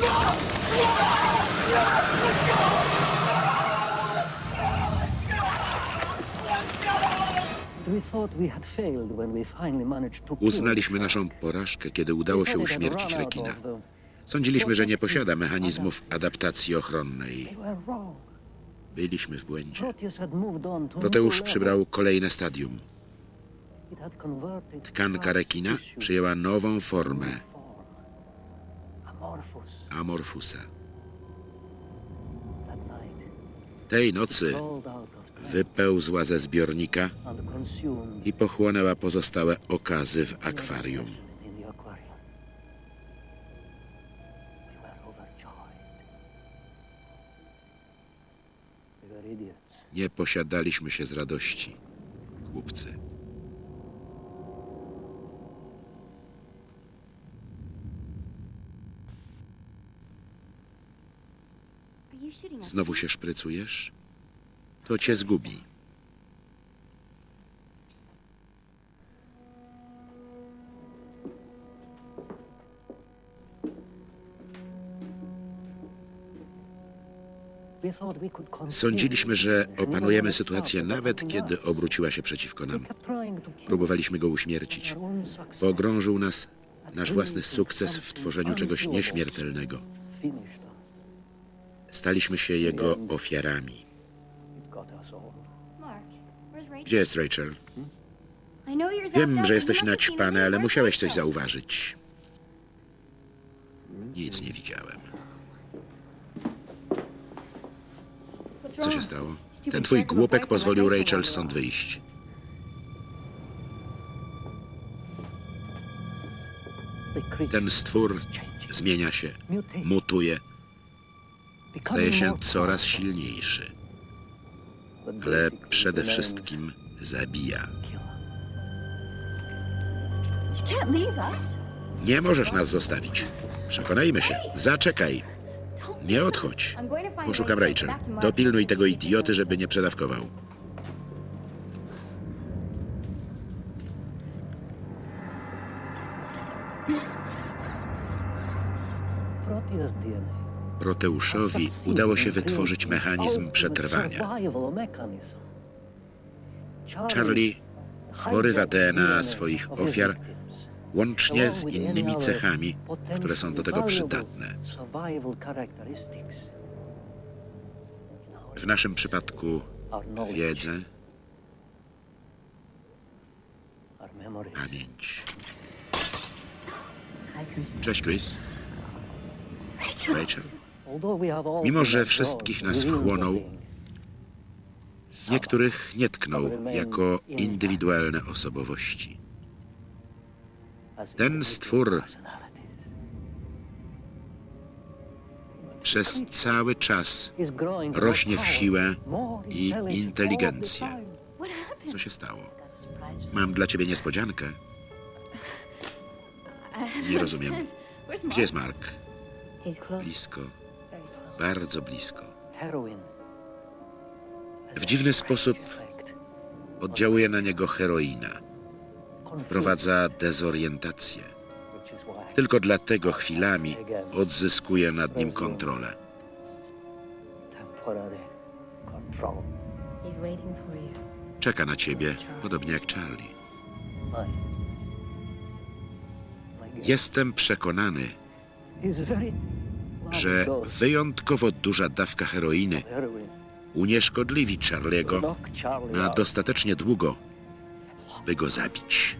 We thought we had failed when we finally managed to kill Uznaliśmy the naszą shark. porażkę, kiedy udało się We thought it had uśmiercić run out rekina. of them. Sądziliśmy, że nie posiada mechanizmów adaptacji ochronnej. They were wrong. Byliśmy w błędzie. Proteus had moved on to a Proteusz new level. przybrał kolejne stadium. It had converted Tkanka shark rekina tissue przyjęła nową formę form. Amorphous. amorfusa. That night, Tej nocy wypełzła ze zbiornika i pochłonęła pozostałe okazy w akwarium. Nie posiadaliśmy się z radości, głupcy. Znowu się szprycujesz? To cię zgubi. Sądziliśmy, że opanujemy sytuację nawet kiedy obróciła się przeciwko nam. Próbowaliśmy go uśmiercić. Pogrążył nas nasz własny sukces w tworzeniu czegoś nieśmiertelnego. Staliśmy się jego ofiarami. Gdzie jest Rachel? Wiem, że jesteś naćpany, ale musiałeś coś zauważyć. Nic nie widziałem. Co się stało? Ten twój głupek pozwolił Rachel stąd wyjść. Ten stwór zmienia się, mutuje, staje się coraz silniejszy, ale przede wszystkim zabija. Nie możesz nas zostawić. Przekonajmy się. Zaczekaj. Nie odchodź. Poszukam Rachel. Dopilnuj tego idioty, żeby nie przedawkował. Proteuszowi udało się wytworzyć mechanizm przetrwania. Charlie porywa DNA swoich ofiar łącznie z innymi cechami, które są do tego przydatne. W naszym przypadku wiedzę, pamięć. Cześć, Chris. Rachel. Mimo że wszystkich nas wchłonął, niektórych nie tknął jako indywidualne osobowości. Ten stwór przez cały czas rośnie w siłę i inteligencję. Co się stało? Mam dla ciebie niespodziankę. Nie rozumiem. Gdzie jest Mark? Blisko. Bardzo blisko. W dziwny sposób oddziałuje na niego heroina. Wprowadza dezorientację. Tylko dlatego chwilami odzyskuje nad nim kontrolę. Czeka na ciebie, podobnie jak Charlie. Jestem przekonany, że wyjątkowo duża dawka heroiny unieszkodliwi Charliego na dostatecznie długo, by go zabić.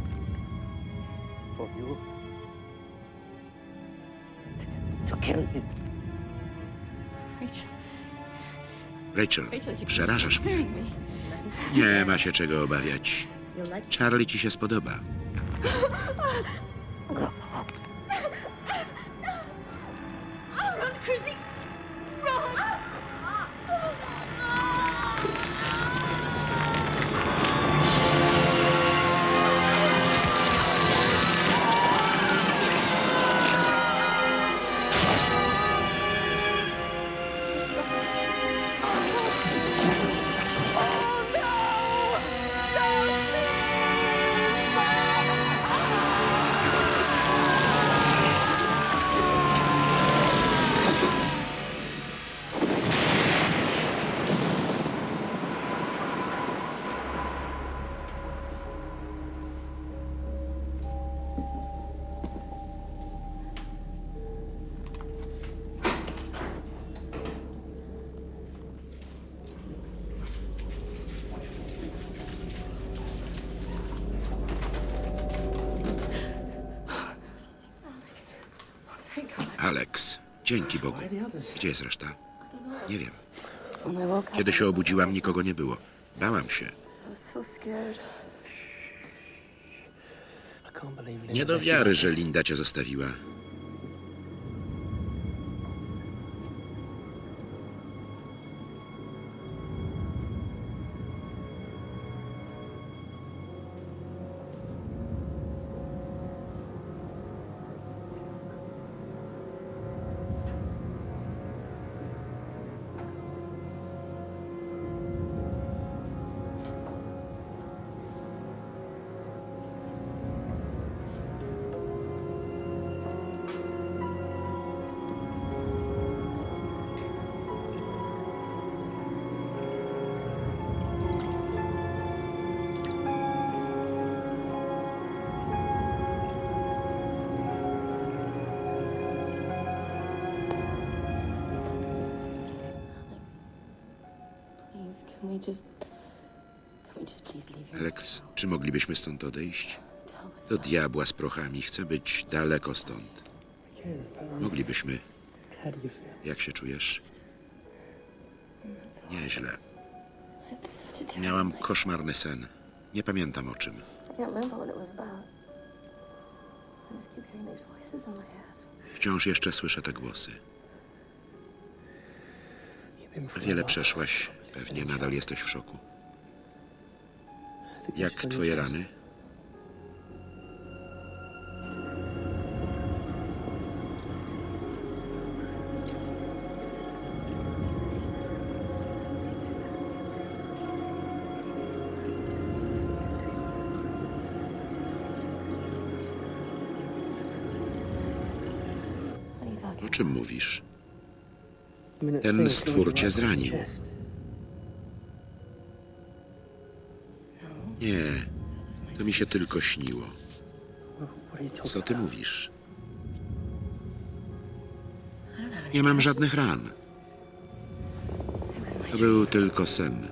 Rachel, przerażasz mnie. Nie ma się czego obawiać. Charlie ci się spodoba. Run, Chrissy! Run! Alex, dzięki Bogu. Gdzie jest reszta? Nie wiem. Kiedy się obudziłam, nikogo nie było. Bałam się. Nie do wiary, że Linda cię zostawiła. Alex, czy moglibyśmy stąd odejść? Do diabła z prochami, chcę być daleko stąd. Moglibyśmy. Jak się czujesz? Nieźle. Miałam koszmarny sen. Nie pamiętam o czym. Wciąż jeszcze słyszę te głosy. Wiele przeszłaś. Pewnie nadal jesteś w szoku. Jak twoje rany? O czym mówisz? Ten stwór cię zranił. Nie, to mi się tylko śniło. Co ty mówisz? Nie mam żadnych ran. To był tylko sen.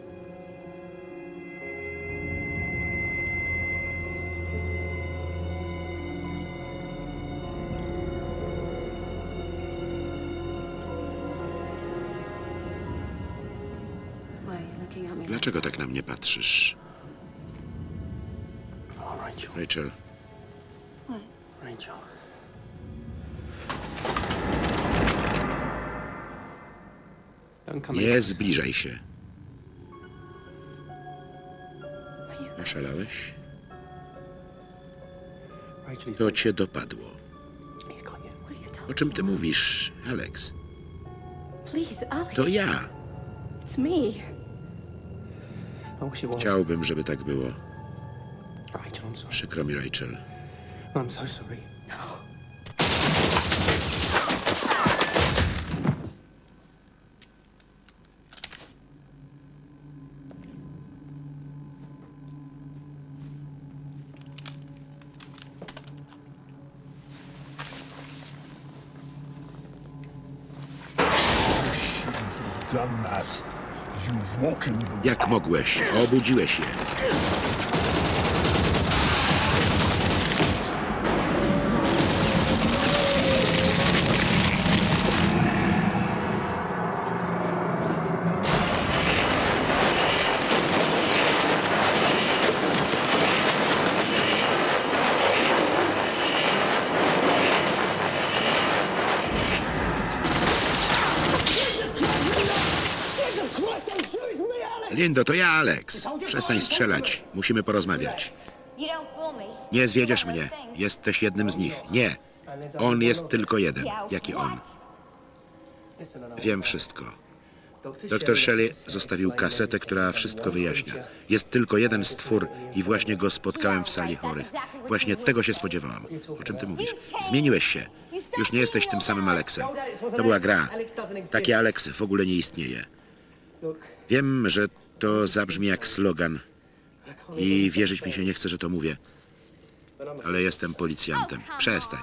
Dlaczego tak na mnie patrzysz? Rachel. Nie zbliżaj się. Oszalałeś? To cię dopadło. O czym ty mówisz, Alex? To ja. Chciałbym, żeby tak było. Przykro mi, Rachel. Jak mogłeś? Obudziłeś się. Lindo, to ja, Alex. Przestań strzelać. Musimy porozmawiać. Nie zwiedziesz mnie. Jesteś jednym z nich. Nie. On jest tylko jeden. Jaki on? Wiem wszystko. Doktor Shelley zostawił kasetę, która wszystko wyjaśnia. Jest tylko jeden stwór i właśnie go spotkałem w sali chorych. Właśnie tego się spodziewałam. O czym ty mówisz? Zmieniłeś się. Już nie jesteś tym samym Alexem. To była gra. Taki Alex w ogóle nie istnieje. Wiem, że to zabrzmi jak slogan i wierzyć mi się nie chce, że to mówię. Ale jestem policjantem. Przestań.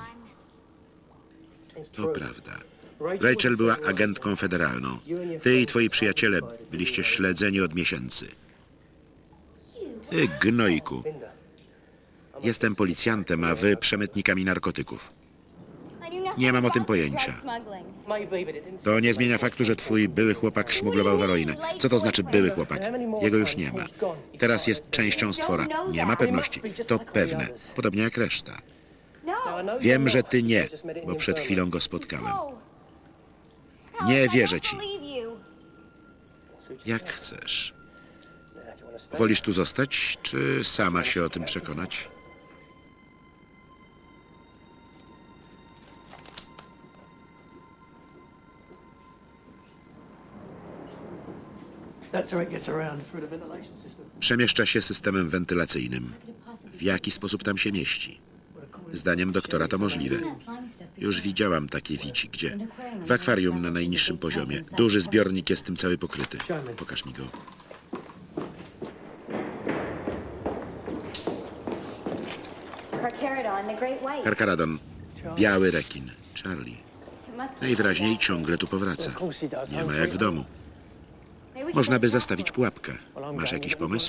To prawda. Rachel była agentką federalną. Ty i twoi przyjaciele byliście śledzeni od miesięcy. Ty gnojku. Jestem policjantem, a wy przemytnikami narkotyków. Nie mam o tym pojęcia. To nie zmienia faktu, że twój były chłopak szmuglował heroinę. Co to znaczy były chłopak? Jego już nie ma. Teraz jest częścią stwora. Nie ma pewności. To pewne. Podobnie jak reszta. Wiem, że ty nie, bo przed chwilą go spotkałem. Nie wierzę ci. Jak chcesz. Wolisz tu zostać, czy sama się o tym przekonać? Przemieszcza się systemem wentylacyjnym. W jaki sposób tam się mieści? Zdaniem doktora to możliwe. Już widziałam takie wici, gdzie? W akwarium na najniższym poziomie. Duży zbiornik jest tym cały pokryty. Pokaż mi go. Carcharodon. Biały rekin. Charlie. Najwyraźniej ciągle tu powraca. Nie ma jak w domu. Można by zastawić pułapkę. Masz jakiś pomysł?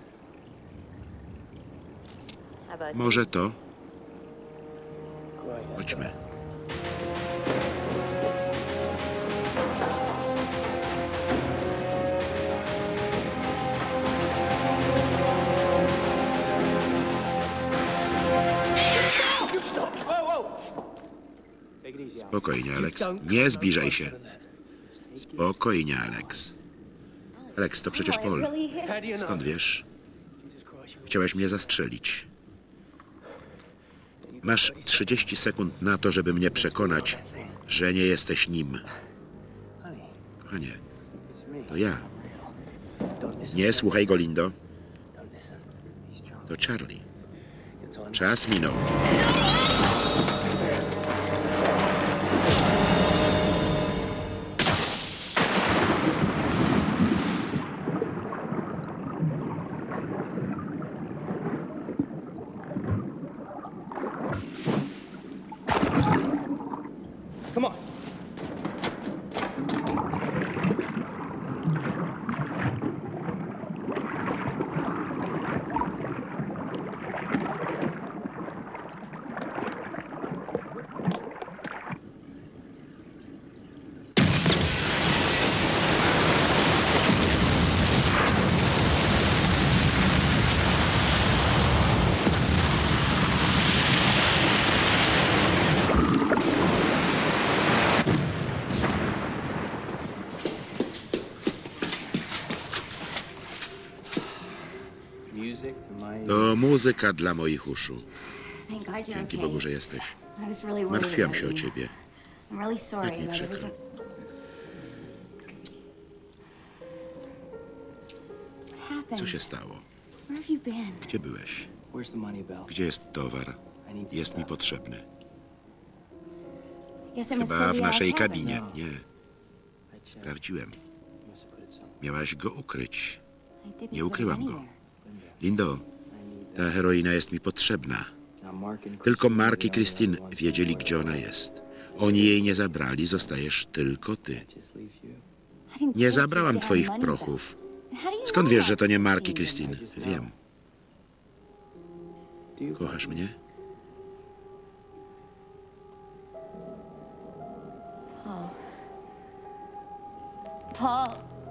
Może to? Chodźmy. Spokojnie, Alex. Nie zbliżaj się. Spokojnie, Alex. Alex, to przecież Paul. Skąd wiesz? Chciałeś mnie zastrzelić. Masz 30 sekund na to, żeby mnie przekonać, że nie jesteś nim. Kochanie, to ja. Nie słuchaj go, Lindo. To Charlie. Czas minął. To muzyka dla moich uszu. Dzięki Bogu, że jesteś. Martwiłam się o ciebie. Tak mi przykro. Co się stało? Gdzie byłeś? Gdzie jest towar? Jest mi potrzebny. Chyba w naszej kabinie. Nie. Sprawdziłem. Miałaś go ukryć. Nie ukryłam go. Lindo, ta heroina jest mi potrzebna. Tylko Mark i Christine wiedzieli, gdzie ona jest. Oni jej nie zabrali, zostajesz tylko ty. Nie zabrałam twoich prochów. Skąd wiesz, że to nie Mark i Christine? Wiem. Kochasz mnie? Paul.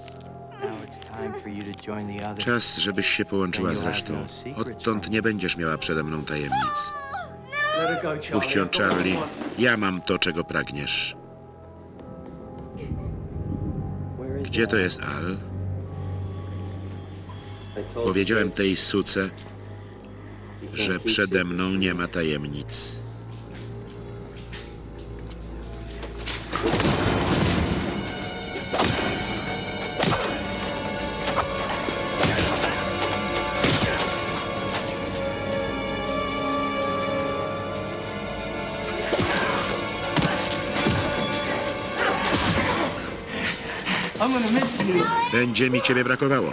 Czas, żebyś się połączyła z resztą. Odtąd nie będziesz miała przede mną tajemnic. Puść ją, Charlie. Ja mam to, czego pragniesz. Gdzie to jest Al? Powiedziałem tej suce, że przede mną nie ma tajemnic. Będzie mi ciebie brakowało.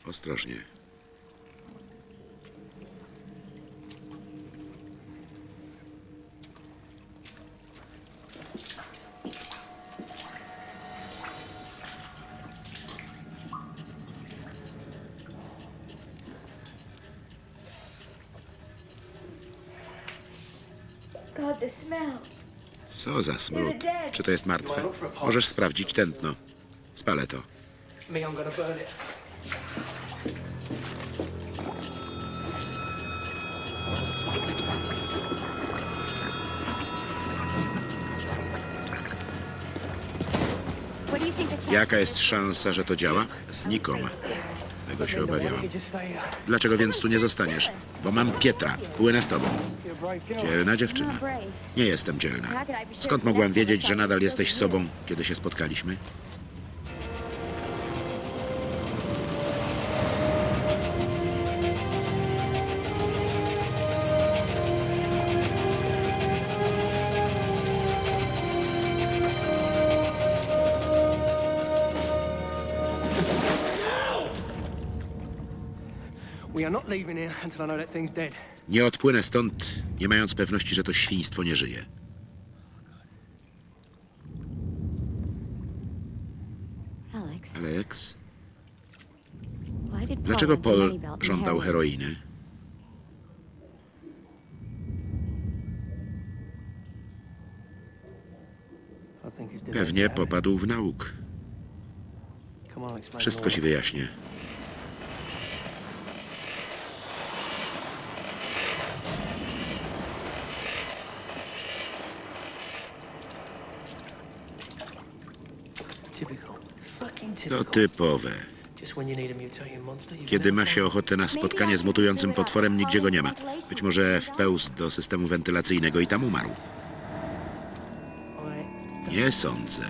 Ostrożnie. God, the smell. Co za smród. Czy to jest martwe? Możesz sprawdzić tętno. Spalę to. Me, I'm gonna burn it. What do you think the chance Jaka jest szansa, że to działa? Znikoma. Tego się obawiałam. Dlaczego więc tu nie zostaniesz? Bo mam Pietra. Płynę z tobą. Dzielna dziewczyna. Nie jestem dzielna. Skąd mogłam wiedzieć, że nadal jesteś sobą, kiedy się spotkaliśmy? We are not leaving here until I know that thing's dead. Nie odpłynę stąd, nie mając pewności, że to świństwo nie żyje. Alex, Alex, why did dlaczego Paul Paul want the money belt and żądał heroin? heroiny? I think he's dead. Pewnie popadł w nauk. Come on, I'll explain Wszystko more. ci wyjaśnię. Typical. Fucking To typical. typowe. Just when you need a mutated monster, you Kiedy ma się ochotę na spotkanie z mutującym potworem, nigdzie go nie ma. Być może wpełzł do systemu wentylacyjnego i tam umarł. Nie sądzę.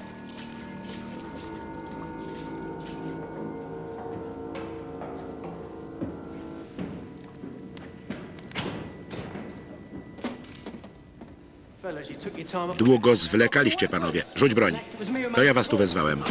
Fellas, you took your time off. Długo zwlekaliście, panowie. Rzuć broń. To ja was tu wezwałem.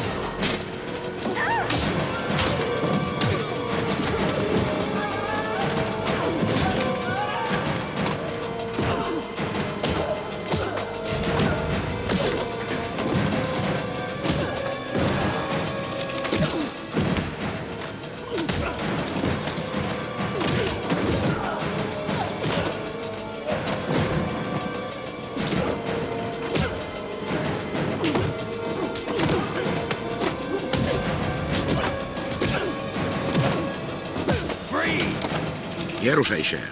Nie ruszaj się.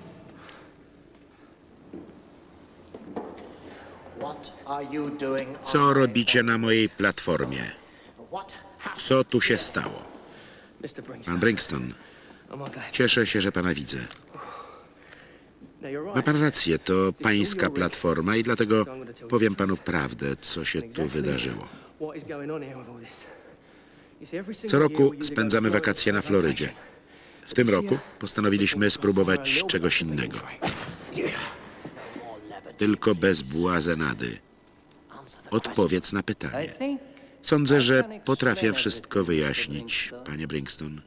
Co robicie na mojej platformie? Co tu się stało? Mr. Brinks. Pan Brixton, I'm glad. cieszę się, że pana widzę. No, you're Ma right. pan rację, to pańska platforma i dlatego powiem panu prawdę, co się tu wydarzyło. What is going on here with all this? You see, every single Co roku year we either go spędzamy to wakacje na Florida Florydzie. W tym roku postanowiliśmy spróbować czegoś innego. Tylko bez błazenady. Odpowiedz na pytanie. Sądzę, że potrafię wszystko wyjaśnić, panie Brixton.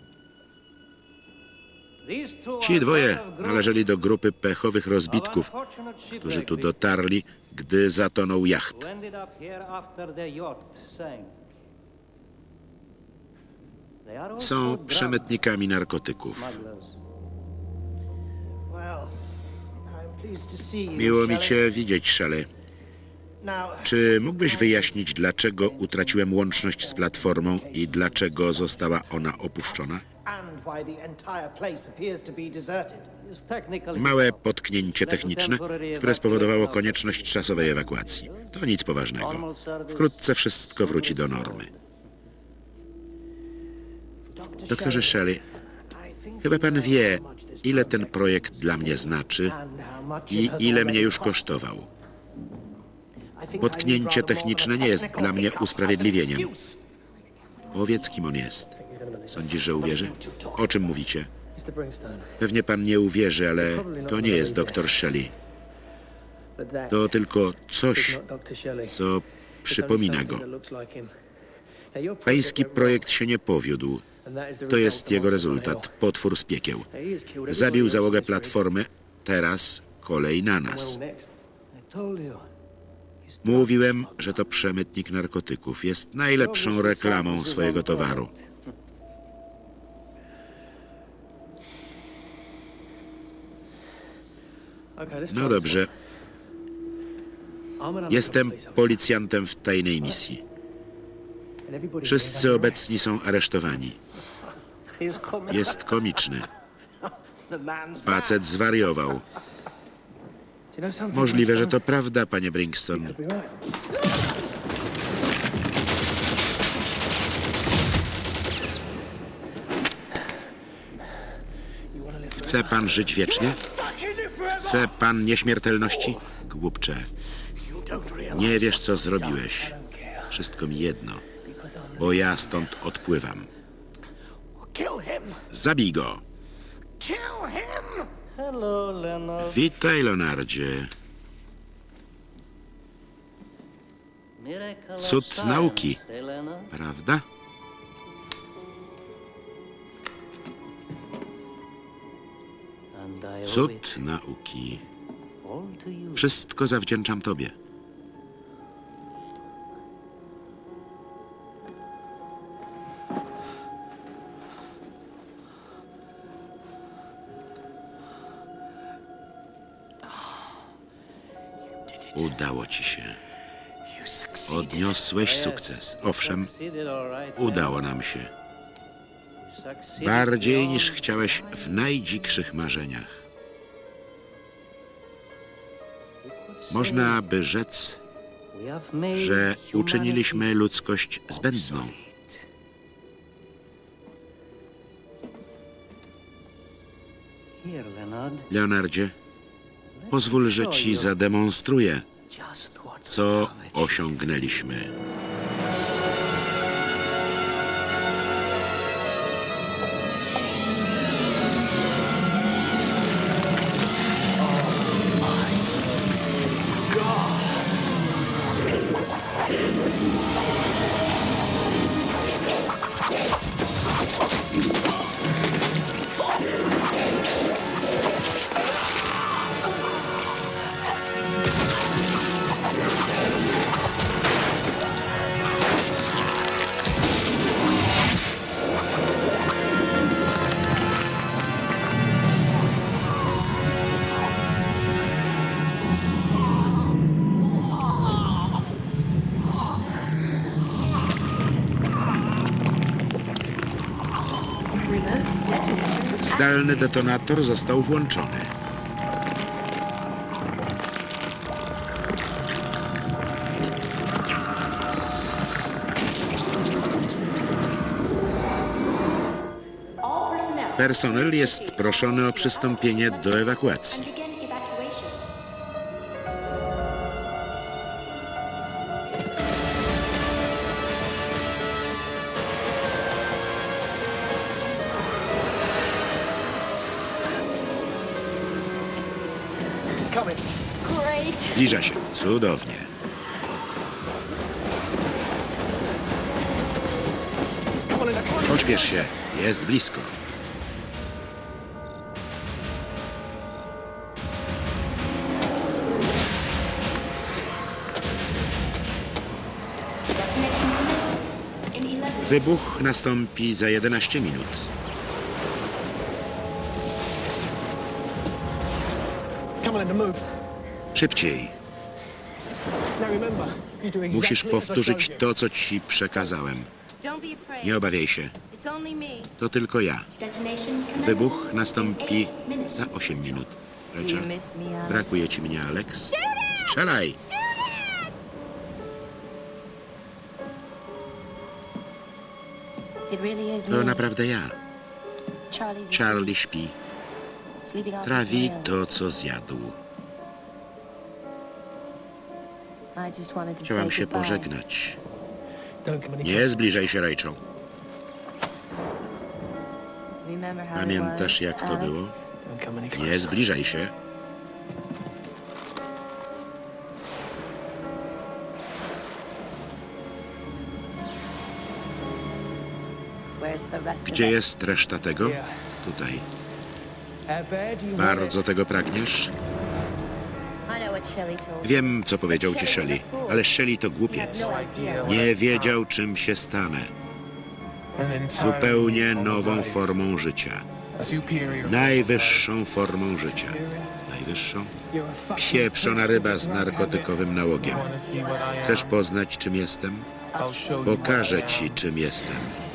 Ci dwoje należeli do grupy pechowych rozbitków, którzy tu dotarli, gdy zatonął jacht. Są przemytnikami narkotyków. Miło mi cię widzieć, Shelley. Czy mógłbyś wyjaśnić, dlaczego utraciłem łączność z platformą i dlaczego została ona opuszczona? Małe potknięcie techniczne, które spowodowało konieczność czasowej ewakuacji. To nic poważnego. Wkrótce wszystko wróci do normy. Doktorze Shelley, chyba pan wie, ile ten projekt dla mnie znaczy i ile mnie już kosztował. Potknięcie techniczne nie jest dla mnie usprawiedliwieniem. Powiedz, kim on jest. Sądzisz, że uwierzy? O czym mówicie? Mr. Bringstone, Pewnie pan nie uwierzy, ale to nie jest doktor Shelley. but that To tylko is coś, not Dr. Shelley. co It's only przypomina something go. that looks like him. Now, your project Pański went projekt się nie powiódł. wrong, To jest jego rezultat, potwór z piekieł. Zabił załogę platformy, teraz kolej na nas. Mówiłem, że to przemytnik narkotyków. Jest najlepszą reklamą swojego towaru. No dobrze. Jestem policjantem w tajnej misji. Wszyscy obecni są aresztowani. Jest komiczny. Facet zwariował. Możliwe, że to prawda, panie Brixton. Chce pan żyć wiecznie? Chce pan nieśmiertelności? Głupcze. Nie wiesz, co zrobiłeś. Wszystko mi jedno, bo ja stąd odpływam. Zabij go. Witaj, Leonardzie. Cud nauki, prawda? Cud nauki. Wszystko zawdzięczam tobie. Udało ci się. Odniosłeś sukces. Owszem, udało nam się. Bardziej niż chciałeś w najdzikszych marzeniach. Można by rzec, że uczyniliśmy ludzkość zbędną. Leonardzie, pozwól, że ci zademonstruję, co osiągnęliśmy. Zdalny detonator został włączony. Personel jest proszony o przystąpienie do ewakuacji. Zbliża się. Cudownie. Pośpiesz się. Jest blisko. Wybuch nastąpi za 11 minut. Szybciej. Musisz powtórzyć to, co ci przekazałem. Nie obawiaj się. To tylko ja. Wybuch nastąpi za 8 minut. Rachel, brakuje ci mnie, Alex? Strzelaj! To naprawdę ja. Charlie śpi. Trawi to, co zjadł. Chciałam się pożegnać. Nie zbliżaj się, Rachel. Pamiętasz, jak to było? Nie zbliżaj się. Gdzie jest reszta tego? Tutaj. Bardzo tego pragniesz? Wiem, co powiedział ci Shelley, ale Shelley to głupiec. Nie wiedział, czym się stanę. Zupełnie nową formą życia. Najwyższą formą życia. Najwyższą? Pieprzona ryba z narkotykowym nałogiem. Chcesz poznać, czym jestem? Pokażę ci, czym jestem.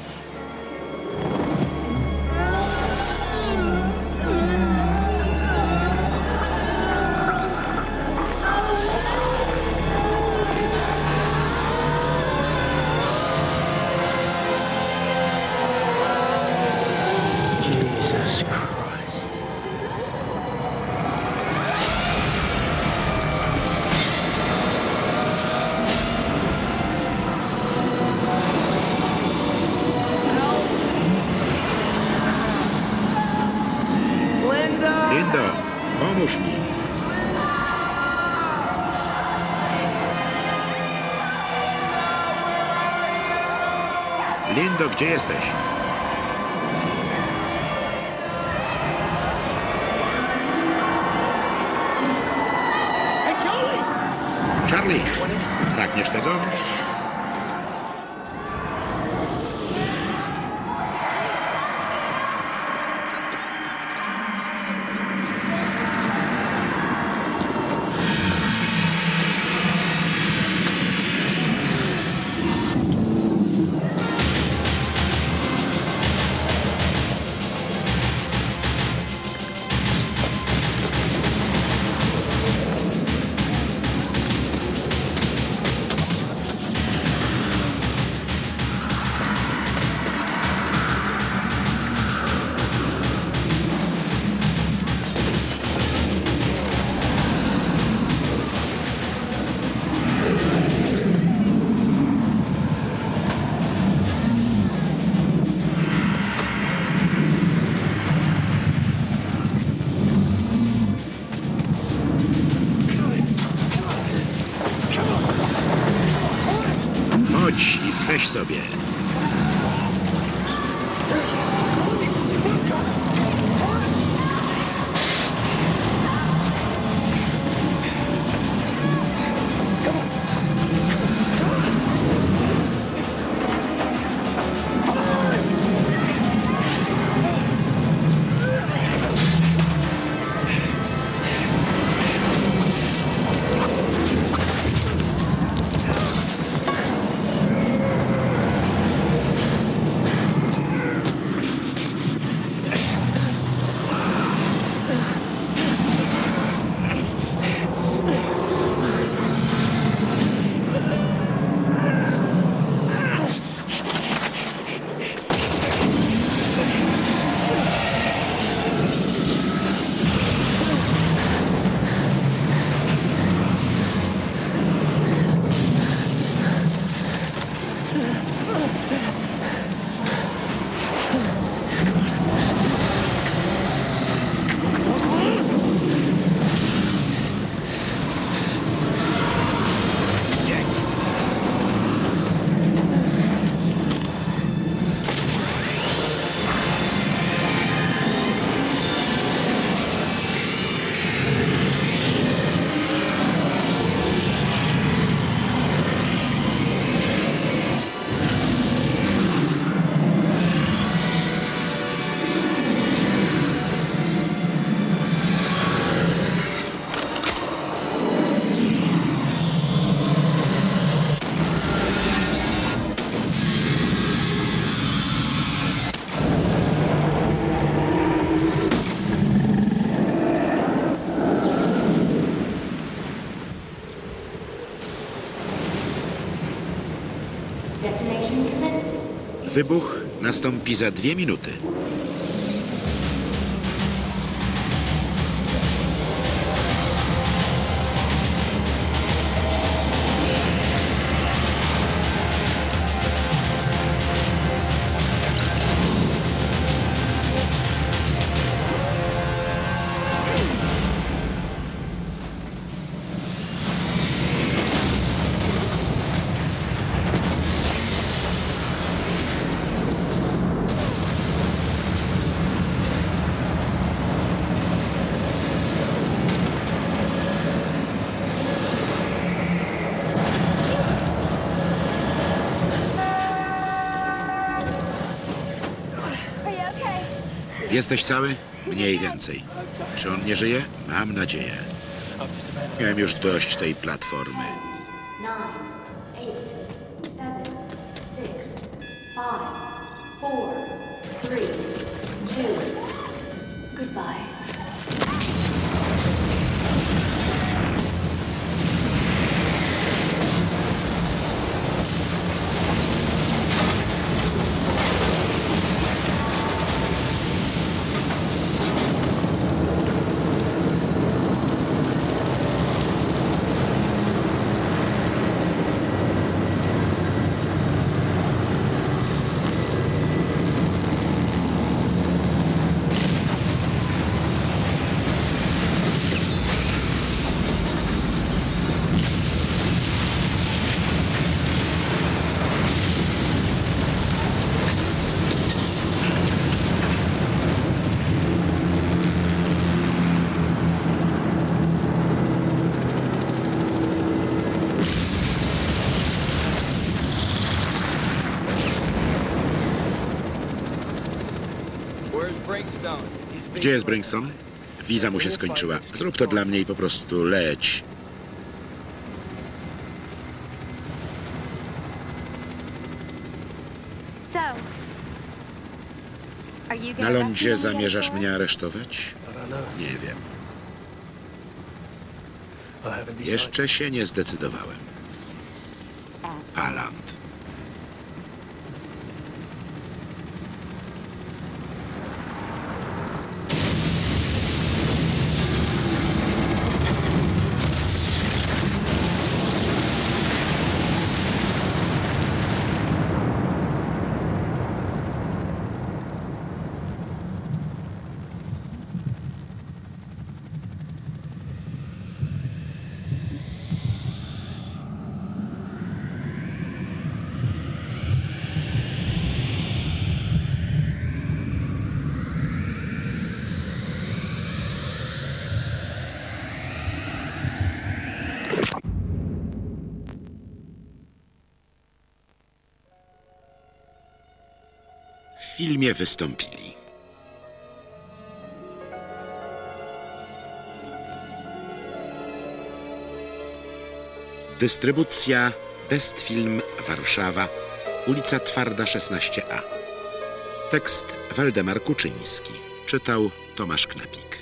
Lindo, pomóż mi. Lindo, gdzie jesteś? Charlie, pragniesz tego? Chodź i weź sobie. Wybuch nastąpi za 2 minuty. Jesteś cały? Mniej więcej. Czy on nie żyje? Mam nadzieję. Miałem już dość tej platformy. 9, 8, 7, 6, 5, 4, 3, 2. Goodbye. Gdzie jest Bringstone? Wiza mu się skończyła. Zrób to dla mnie i po prostu leć. Na lądzie zamierzasz mnie aresztować? Nie wiem. Jeszcze się nie zdecydowałem. Aland. W filmie wystąpili dystrybucja Best Film Warszawa, ulica Twarda 16A. Tekst Waldemar Kuczyński. Czytał Tomasz Knapik.